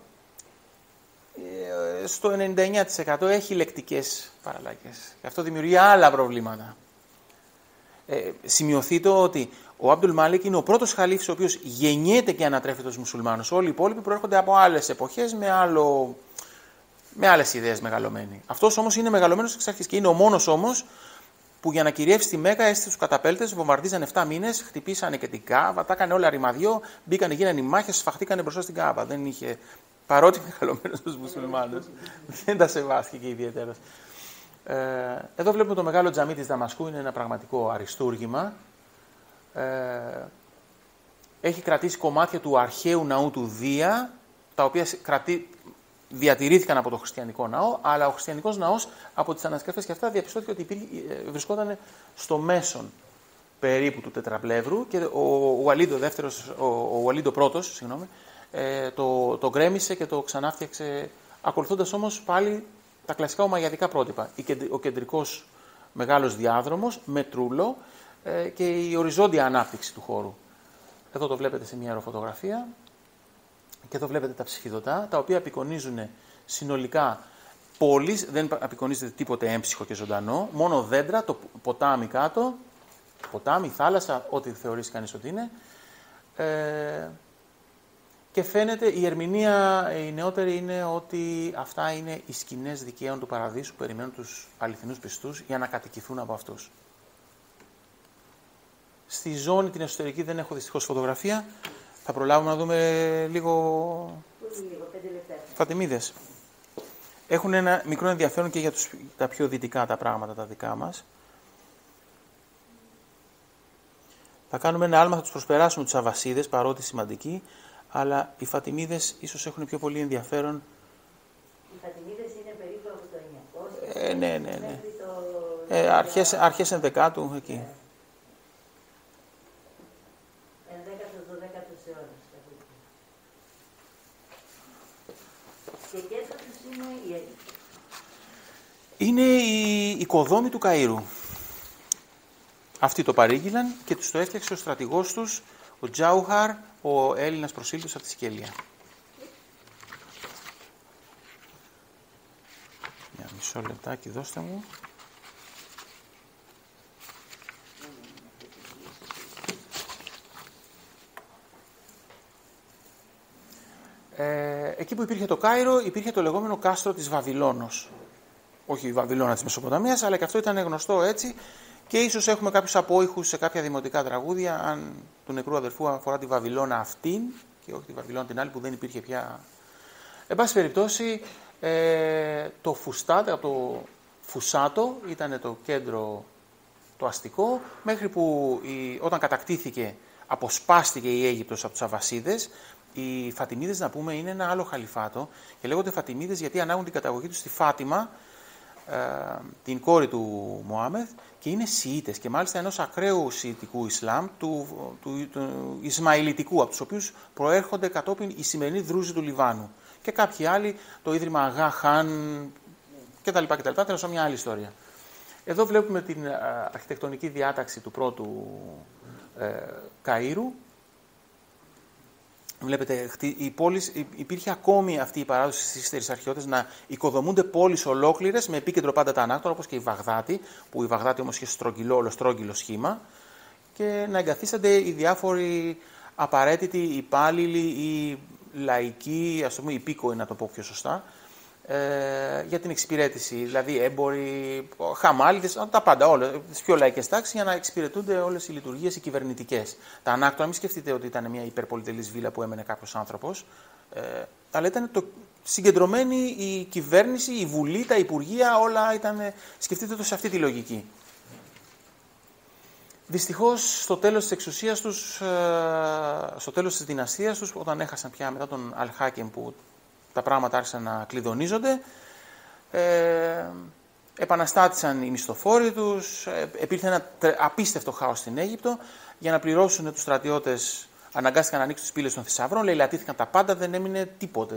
Στο ενενήντα εννέα τοις εκατό έχει λεκτικές παραλλαγές. Και αυτό δημιουργεί άλλα προβλήματα. Ε, σημειωθεί το ότι ο Αμπτουλ Μάλικ είναι ο πρώτος χαλίφης ο οποίος γεννιέται και ανατρέφεται στους μουσουλμάνους. Όλοι οι υπόλοιποι προέρχονται από άλλες εποχές με, άλλο, με άλλες ιδέες μεγαλωμένοι. Αυτός όμως είναι μεγαλωμένος εξ αρχής και είναι ο μόνος όμως που για να κυριεύσει τη Μέκα έστειλε τους καταπέλτες, βομβαρδίζαν επτά μήνες, χτυπήσανε και την Κάαβα, τα έκανε όλα ρημαδιό, μπήκανε, γίνανε οι μάχες, σφαχτήκανε μπροστά στην Κάαβα. Δεν είχε, παρότι μεγαλωμένος στους μουσουλμάνους, δεν τα σεβάστηκε και ιδιαίτερα. Ε, εδώ βλέπουμε το μεγάλο τζαμί της Δαμασκού, είναι ένα πραγματικό αριστούργημα. Ε, έχει κρατήσει κομμάτια του αρχαίου ναού του Δία, τα οποία κρατή, διατηρήθηκαν από το χριστιανικό ναό, αλλά ο χριστιανικός ναός από τις ανασκαφές και αυτά διαπιστώθηκε ότι υπήρχε, βρισκόταν στο μέσον περίπου του τετραπλεύρου και ο Ουαλίντο δεύτερος, ο, ο Ουαλίντο πρώτος, συγγνώμη, ε, το, το γκρέμισε και το ξανάφτιαξε, ακολουθώντας όμως πάλι τα κλασικά ομαγιαδικά πρότυπα. Ο κεντρικός μεγάλος διάδρομος με τρούλο ε, και η οριζόντια ανάπτυξη του χώρου. Εδώ το βλέπετε σε μια αεροφωτογραφία. Και εδώ βλέπετε τα ψυχιδωτά, τα οποία απεικονίζουν συνολικά πόλεις, δεν απεικονίζεται τίποτε έμψυχο και ζωντανό, μόνο δέντρα, το ποτάμι κάτω, ποτάμι, θάλασσα, ό,τι θεωρήσει κανείς ότι είναι. Ε, και φαίνεται, η ερμηνεία η νεότερη είναι ότι αυτά είναι οι σκηνές δικαίων του παραδείσου που περιμένουν τους αληθινούς πιστούς για να κατοικηθούν από αυτούς. Στη ζώνη την εσωτερική δεν έχω δυστυχώς φωτογραφία. Θα προλάβουμε να δούμε λίγο, λίγο Φατιμίδες. Έχουν ένα μικρό ενδιαφέρον και για τους, τα πιο δυτικά τα πράγματα τα δικά μας. Θα κάνουμε ένα άλμα, θα τους προσπεράσουμε τους Αβασίδες, παρότι σημαντικοί, αλλά οι Φατιμίδες ίσως έχουν πιο πολύ ενδιαφέρον. Οι Φατιμίδες είναι περίπου από το εννιακόσια. Ε, ναι, ναι, ναι. Το... Ε, αρχές, αρχές ενδεκάτου, εκεί. Και κέντρο τους είναι η Αίγυπτος. Είναι η οικοδόμη του Καΐρου. Αυτοί το παρήγγειλαν και τους το έφτιαξε ο στρατηγός τους, ο Τζάουχαρ, ο Έλληνας προσήλτος από τη Σικελία. Μια μισό λεπτάκι δώστε μου. Ε, εκεί που υπήρχε το Κάιρο υπήρχε το λεγόμενο κάστρο της Βαβυλώνος. Όχι η Βαβυλώνα της Μεσοποταμίας, αλλά και αυτό ήταν γνωστό έτσι και ίσως έχουμε κάποιους απόϊχους σε κάποια δημοτικά τραγούδια αν του νεκρού αδερφού αφορά τη Βαβυλώνα αυτήν και όχι τη Βαβυλώνα την άλλη που δεν υπήρχε πια. Εν πάση περιπτώσει ε, το Φουστάτ, από το Φουσάτο ήταν το κέντρο το αστικό μέχρι που η, όταν κατακτήθηκε αποσπάστηκε η Αίγυπτος από τους Αβασίδες. Οι Φατιμίδες, να πούμε, είναι ένα άλλο χαλιφάτο και λέγονται Φατιμίδες γιατί ανάγουν την καταγωγή τους στη Φάτιμα, ε, την κόρη του Μωάμεθ, και είναι Σιήτες και μάλιστα ενός ακραίου Σιητικού Ισλάμ, του, του, του Ισμαηλιτικού, από τους οποίους προέρχονται κατόπιν οι σημερινοί Δρούζοι του Λιβάνου και κάποιοι άλλοι, το Ίδρυμα Αγά Χάν κτλ. κτλ. Τέλος, μια άλλη ιστορία. Εδώ βλέπουμε την ε, αρχιτεκτονική διάταξη του πρώτου ε, Καΐρου. Βλέπετε, η πόλη, υπήρχε ακόμη αυτή η παράδοση στις ύστερες αρχαιότητες να οικοδομούνται πόλεις ολόκληρες με επίκεντρο πάντα τα ανάκτορα, όπως και η Βαγδάτη, που η Βαγδάτη όμως είχε στρογγυλό, ολοστρόγγυλο σχήμα, και να εγκαθίστανται οι διάφοροι απαραίτητοι υπάλληλοι ή λαϊκοί, ας το πούμε υπήκοοι, να το πω πιο σωστά, ε, για την εξυπηρέτηση, δηλαδή έμποροι, χαμάλιδες, τα πάντα, όλα, τις πιο λαϊκές τάξεις, για να εξυπηρετούνται όλες οι λειτουργίες οι κυβερνητικές. Τα ανάκτορα, μην σκεφτείτε ότι ήταν μια υπερπολιτελής βίλα που έμενε κάποιος άνθρωπος, ε, αλλά ήταν το, συγκεντρωμένη η κυβέρνηση, η βουλή, τα υπουργεία, όλα ήταν, σκεφτείτε το σε αυτή τη λογική. Δυστυχώς, στο τέλος της εξουσίας τους, ε, στο τέλος της δυναστείας τους, όταν έχασαν πια μετά τον Αλ-Χάκεμ που τα πράγματα άρχισαν να κλειδονίζονται, ε, επαναστάτησαν οι μισθοφόροι τους, ε, υπήρχε ένα απίστευτο χάος στην Αίγυπτο, για να πληρώσουν τους στρατιώτες αναγκάστηκαν να ανοίξουν τις πύλες των θησαυρών, λαιλατήθηκαν τα πάντα, δεν έμεινε τίποτε.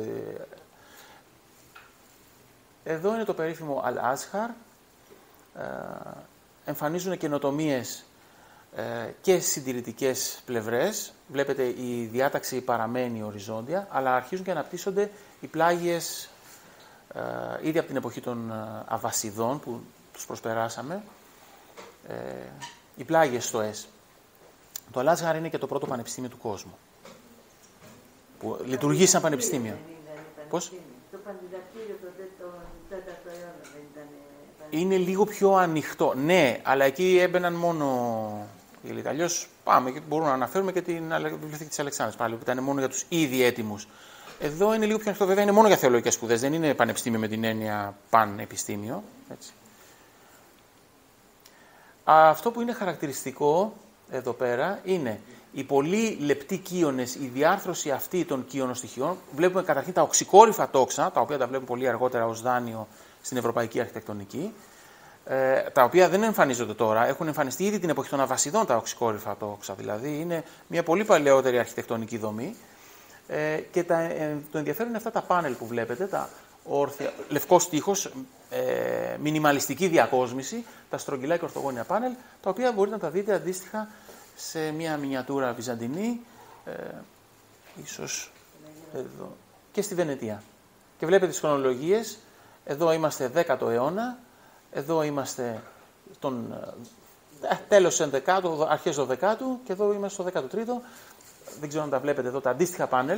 Εδώ είναι το περίφημο Αλ-Άζχαρ, ε, εμφανίζουν καινοτομίες ε, και συντηρητικές πλευρές. Βλέπετε η διάταξη παραμένει οριζόντια, αλλά αρχίζουν και αναπτύσσονται οι πλάγιες ε, ήδη από την εποχή των Αβασιδών που τους προσπεράσαμε. Ε, οι πλάγιες στοές. Το Αλάζχαρ είναι και το πρώτο πανεπιστήμιο του κόσμου. Που λειτουργεί σαν πανεπιστήμιο. Πώς? Το πανδιδακτήριο το τέταρτο αιώνα δεν ήταν. Είναι λίγο πιο ανοιχτό. Ναι, αλλά εκεί έμπαιναν μόνο οι Ιταλοί. Αλλιώς πάμε και μπορούμε να αναφέρουμε και την Βιβλιοθήκη της Αλεξάνδρας πάλι, που ήταν μόνο για τους ήδη έτοιμους. Εδώ είναι λίγο πιο ανοιχτό, βέβαια είναι μόνο για θεολογικές σπουδές, δεν είναι πανεπιστήμιο με την έννοια πανεπιστήμιο. Έτσι. Αυτό που είναι χαρακτηριστικό εδώ πέρα είναι οι πολύ λεπτοί κύονες, η διάρθρωση αυτή των κύονοστοιχειών. Βλέπουμε καταρχήν τα οξυκόρυφα τόξα, τα οποία τα βλέπουμε πολύ αργότερα ως δάνειο στην ευρωπαϊκή αρχιτεκτονική, ε, τα οποία δεν εμφανίζονται τώρα, έχουν εμφανιστεί ήδη την εποχή των Αβασιδών τα οξυκόρυφα τόξα, δηλαδή είναι μια πολύ παλαιότερη αρχιτεκτονική δομή. Ε, και τα, ε, το ενδιαφέρον είναι αυτά τα πάνελ που βλέπετε, τα όρθια, λευκός τοίχος, ε, μινιμαλιστική διακόσμηση, τα στρογγυλά και ορθογώνια πάνελ, τα οποία μπορείτε να τα δείτε αντίστοιχα σε μια μινιατούρα βυζαντινή, ε, ίσως εδώ, και στη Βενετία. Και βλέπετε τις χρονολογίες, εδώ είμαστε δέκατο αιώνα, εδώ είμαστε τον ε, τέλος ενδεκάτου, αρχές δωδεκάτου και εδώ είμαστε στο δέκατο τρίτο. Δεν ξέρω αν τα βλέπετε εδώ τα αντίστοιχα πάνελ.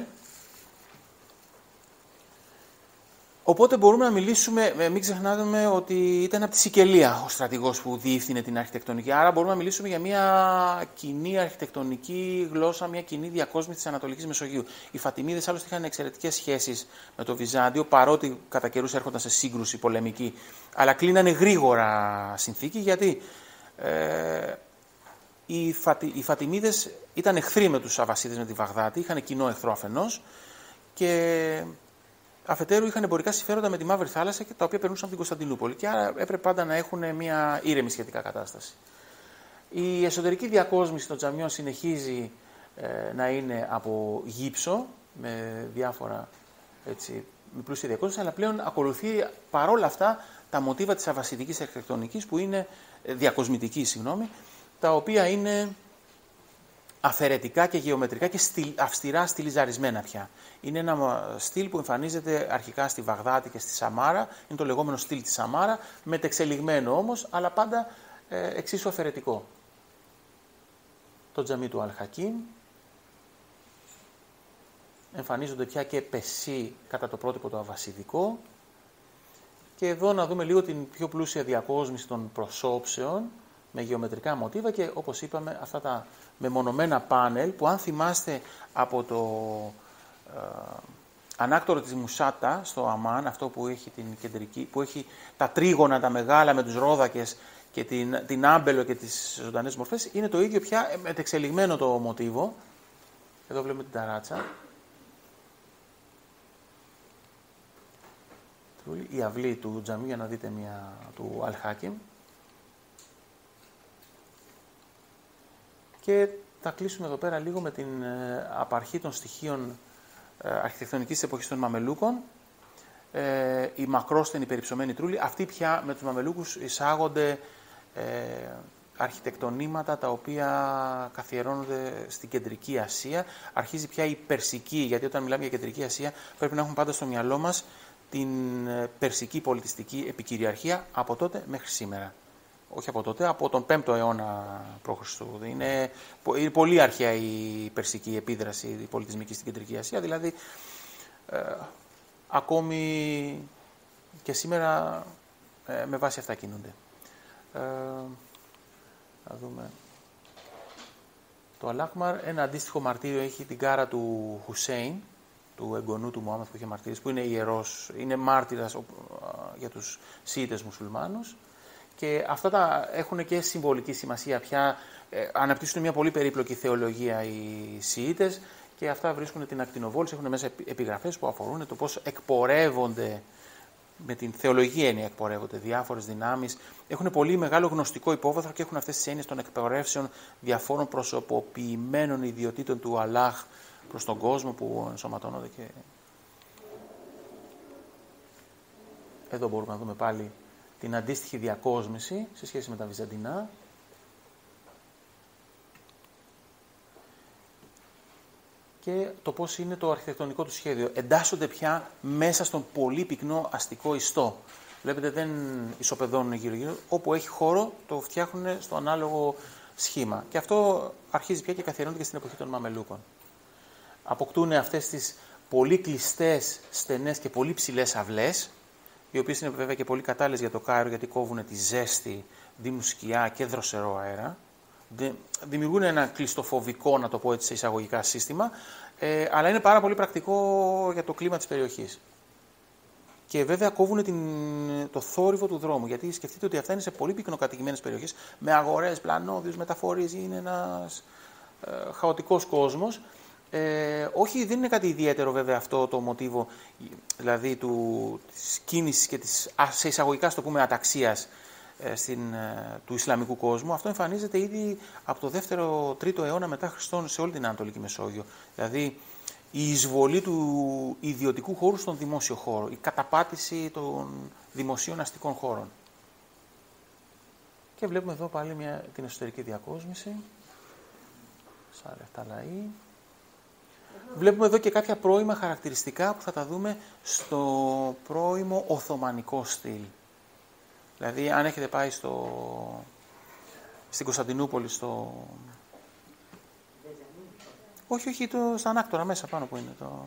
Οπότε μπορούμε να μιλήσουμε, μην ξεχνάμε ότι ήταν από τη Σικελία ο στρατηγός που διεύθυνε την αρχιτεκτονική. Άρα μπορούμε να μιλήσουμε για μια κοινή αρχιτεκτονική γλώσσα, μια κοινή διακόσμηση της Ανατολικής Μεσογείου. Οι Φατιμίδες άλλωστε είχαν εξαιρετικές σχέσεις με το Βυζάντιο, παρότι κατά καιρούς έρχονταν σε σύγκρουση πολεμική. Αλλά κλείνανε γρήγορα συνθήκη, γιατί ε, οι, Φατι, οι Φατιμίδες ήταν εχθροί με τους Αβασίδες, με τη Βαγδάτη, είχαν κοινό εχθρό αφενός και αφετέρου είχαν εμπορικά συμφέροντα με τη Μαύρη Θάλασσα και τα οποία περνούσαν από την Κωνσταντινούπολη. Και άρα έπρεπε πάντα να έχουν μια ήρεμη σχετικά κατάσταση. Η εσωτερική διακόσμηση των τζαμιών συνεχίζει ε, να είναι από γύψο, με διάφορα έτσι, με πλούσια διακόσμηση, αλλά πλέον ακολουθεί παρόλα αυτά τα μοτίβα της αβασιδικής αρχιτεκτονικής, που είναι ε, διακοσμητική, συγγνώμη, τα οποία είναι αφαιρετικά και γεωμετρικά και στυλ, αυστηρά στυλιζαρισμένα πια. Είναι ένα στυλ που εμφανίζεται αρχικά στη Βαγδάτη και στη Σαμάρα, είναι το λεγόμενο στυλ της Σαμάρα, μετεξελιγμένο όμως, αλλά πάντα ε, εξίσου αφαιρετικό. Το τζαμί του Αλ-Χακίμ, εμφανίζονται πια και πεσί κατά το πρότυπο το αβασιδικό, και εδώ να δούμε λίγο την πιο πλούσια διακόσμηση των προσώψεων, με γεωμετρικά μοτίβα και όπως είπαμε αυτά τα μεμονωμένα πάνελ που, αν θυμάστε από το ε, ανάκτορο της Μουσάτα στο Αμάν, αυτό που έχει, την κεντρική, που έχει τα τρίγωνα τα μεγάλα με τους ρόδακες και την, την άμπελο και τις ζωντανές μορφές, είναι το ίδιο πια μετεξελιγμένο το μοτίβο. Εδώ βλέπουμε την ταράτσα. Η αυλή του τζαμί, για να δείτε μια του Αλ-Χάκιμ. Και θα κλείσουμε εδώ πέρα λίγο με την ε, απαρχή των στοιχείων ε, αρχιτεκτονικής της εποχής των Μαμελούκων. Ε, η μακρόστενη περιψωμένη τρούλη. Αυτοί πια με τους Μαμελούκους εισάγονται ε, αρχιτεκτονήματα τα οποία καθιερώνονται στην Κεντρική Ασία. Αρχίζει πια η Περσική, γιατί όταν μιλάμε για Κεντρική Ασία πρέπει να έχουμε πάντα στο μυαλό μας την Περσική πολιτιστική επικυριαρχία από τότε μέχρι σήμερα. Όχι από τότε, από τον πέμπτο αιώνα π.Χ. Είναι, είναι πολύ αρχαία η περσική επίδραση η πολιτισμική στην Κεντρική Ασία, δηλαδή ε, ακόμη και σήμερα ε, με βάση αυτά κινούνται. Ε, να δούμε. Το Αλάχμαρ, ένα αντίστοιχο μαρτύριο, έχει την κάρα του Χουσέιν, του εγγονού του Μωάμεθ που είχε μαρτύρες, που είναι ιερός, είναι μάρτυρας για τους Σιήτες μουσουλμάνους. Και αυτά τα έχουν και συμβολική σημασία πια. Ε, αναπτύσσουν μια πολύ περίπλοκη θεολογία οι Σιήτες και αυτά βρίσκουν την ακτινοβόληση, έχουν μέσα επιγραφές που αφορούν το πώς εκπορεύονται, με την θεολογία έννοια εκπορεύονται διάφορες δυνάμεις. Έχουν πολύ μεγάλο γνωστικό υπόβαθρο και έχουν αυτές τις έννοιες των εκπορεύσεων διαφόρων προσωποποιημένων ιδιωτήτων του Αλλάχ προς τον κόσμο που ενσωματώνονται. Και εδώ μπορούμε να δούμε πάλι την αντίστοιχη διακόσμηση σε σχέση με τα Βυζαντινά. Και το πώς είναι το αρχιτεκτονικό του σχέδιο. Εντάσσονται πια μέσα στον πολύ πυκνό αστικό ιστό. Βλέπετε, δεν ισοπεδώνουν γύρω-γύρω. Όπου έχει χώρο το φτιάχνουν στο ανάλογο σχήμα. Και αυτό αρχίζει πια και καθιερώνεται και στην εποχή των Μαμελούκων. Αποκτούν αυτές τις πολύ κλειστές, στενές και πολύ ψηλές αυλές, οι οποίες είναι βέβαια και πολύ κατάλληλες για το Κάιρο, γιατί κόβουν τη ζέστη, δίνουν σκιά και δροσερό αέρα. Δημιουργούν ένα κλειστοφοβικό, να το πω έτσι, σε εισαγωγικά σύστημα, ε, αλλά είναι πάρα πολύ πρακτικό για το κλίμα της περιοχής. Και βέβαια κόβουν την, το θόρυβο του δρόμου, γιατί σκεφτείτε ότι αυτά είναι σε πολύ πυκνοκατοικημένες περιοχές, με αγορές, πλανόδιους, μεταφορείς, είναι ένας ε, χαοτικός κόσμος. Ε, όχι, δεν είναι κάτι ιδιαίτερο βέβαια αυτό το μοτίβο, δηλαδή του, της κίνησης και της, σε εισαγωγικά, στο πούμε, αταξίας ε, στην, ε, του Ισλαμικού κόσμου. Αυτό εμφανίζεται ήδη από το δεύτερο τρίτο αιώνα μετά Χριστόν σε όλη την Ανατολική Μεσόγειο. Δηλαδή η εισβολή του ιδιωτικού χώρου στον δημόσιο χώρο, η καταπάτηση των δημοσίων αστικών χώρων. Και βλέπουμε εδώ πάλι μια, την εσωτερική διακόσμηση. Σαν λεφτά λαοί. Βλέπουμε εδώ και κάποια πρώιμα χαρακτηριστικά που θα τα δούμε στο πρώιμο Οθωμανικό στυλ. Δηλαδή, αν έχετε πάει στο, στην Κωνσταντινούπολη, στο... Όχι, όχι, το, στα Ανάκτορα μέσα πάνω που είναι το...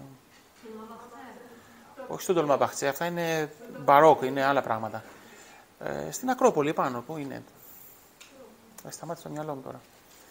Όχι στον Τολμαμπαχτσέ, αυτά είναι μπαρόκ, είναι άλλα πράγματα. Ε, στην Ακρόπολη πάνω, που είναι. Θα σταμάτησε το μυαλό μου τώρα.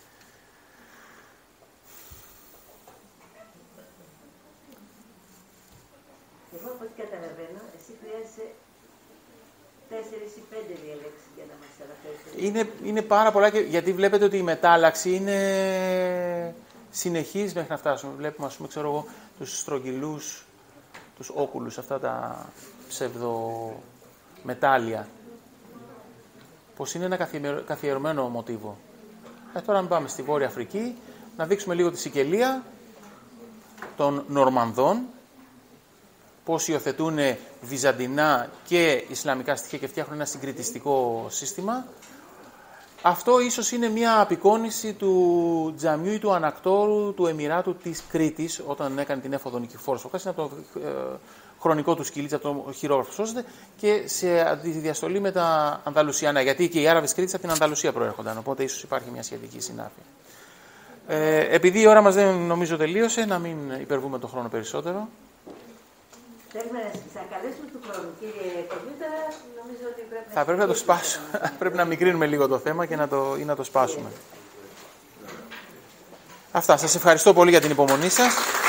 Εγώ από ό,τι καταλαβαίνω, εσύ χρειάζεσαι τέσσερις ή πέντε διαλέξεις για να μας αναφέρεις. Είναι, είναι πάρα πολλά, και, γιατί βλέπετε ότι η μετάλλαξη είναι συνεχής μέχρι να φτάσουμε. Βλέπουμε, ας πούμε, ξέρω εγώ, τους στρογγυλούς, τους όκουλους, αυτά τα ψευδομετάλλια. Πως είναι ένα καθιερωμένο μοτίβο. Ε, τώρα αν πάμε στη Βόρεια Αφρική, να δείξουμε λίγο τη Σικελία των Νορμανδών, πώς υιοθετούν βυζαντινά και ισλαμικά στοιχεία και φτιάχνουν ένα συγκριτιστικό σύστημα. Αυτό ίσως είναι μια απεικόνηση του τζαμιού ή του ανακτόρου του Εμιράτου της Κρήτης, όταν έκανε την έφοδο Νικηφόρος. Αυτό είναι από το ε, χρονικό του σκυλίτς, από το χειρόγραφο σώζεται, και σε αντιδιαστολή με τα Ανδαλουσιανά, γιατί και οι Άραβες Κρήτης από την Ανδαλουσία προέρχονταν, οπότε ίσως υπάρχει μια σχετική συνάφεια. Ε, επειδή η ώρα μας δεν νομίζω τελείωσε, να μην υπερβούμε τον χρόνο περισσότερο. Θέλουμε να ξανακαλέσουμε του χρόνου, κύριε Κομπιούτα, νομίζω ότι πρέπει να... Θα πρέπει να το σπάσω. Πρέπει να μικρύνουμε λίγο το θέμα και να το, ή να το σπάσουμε. Αυτά. Σας ευχαριστώ πολύ για την υπομονή σας.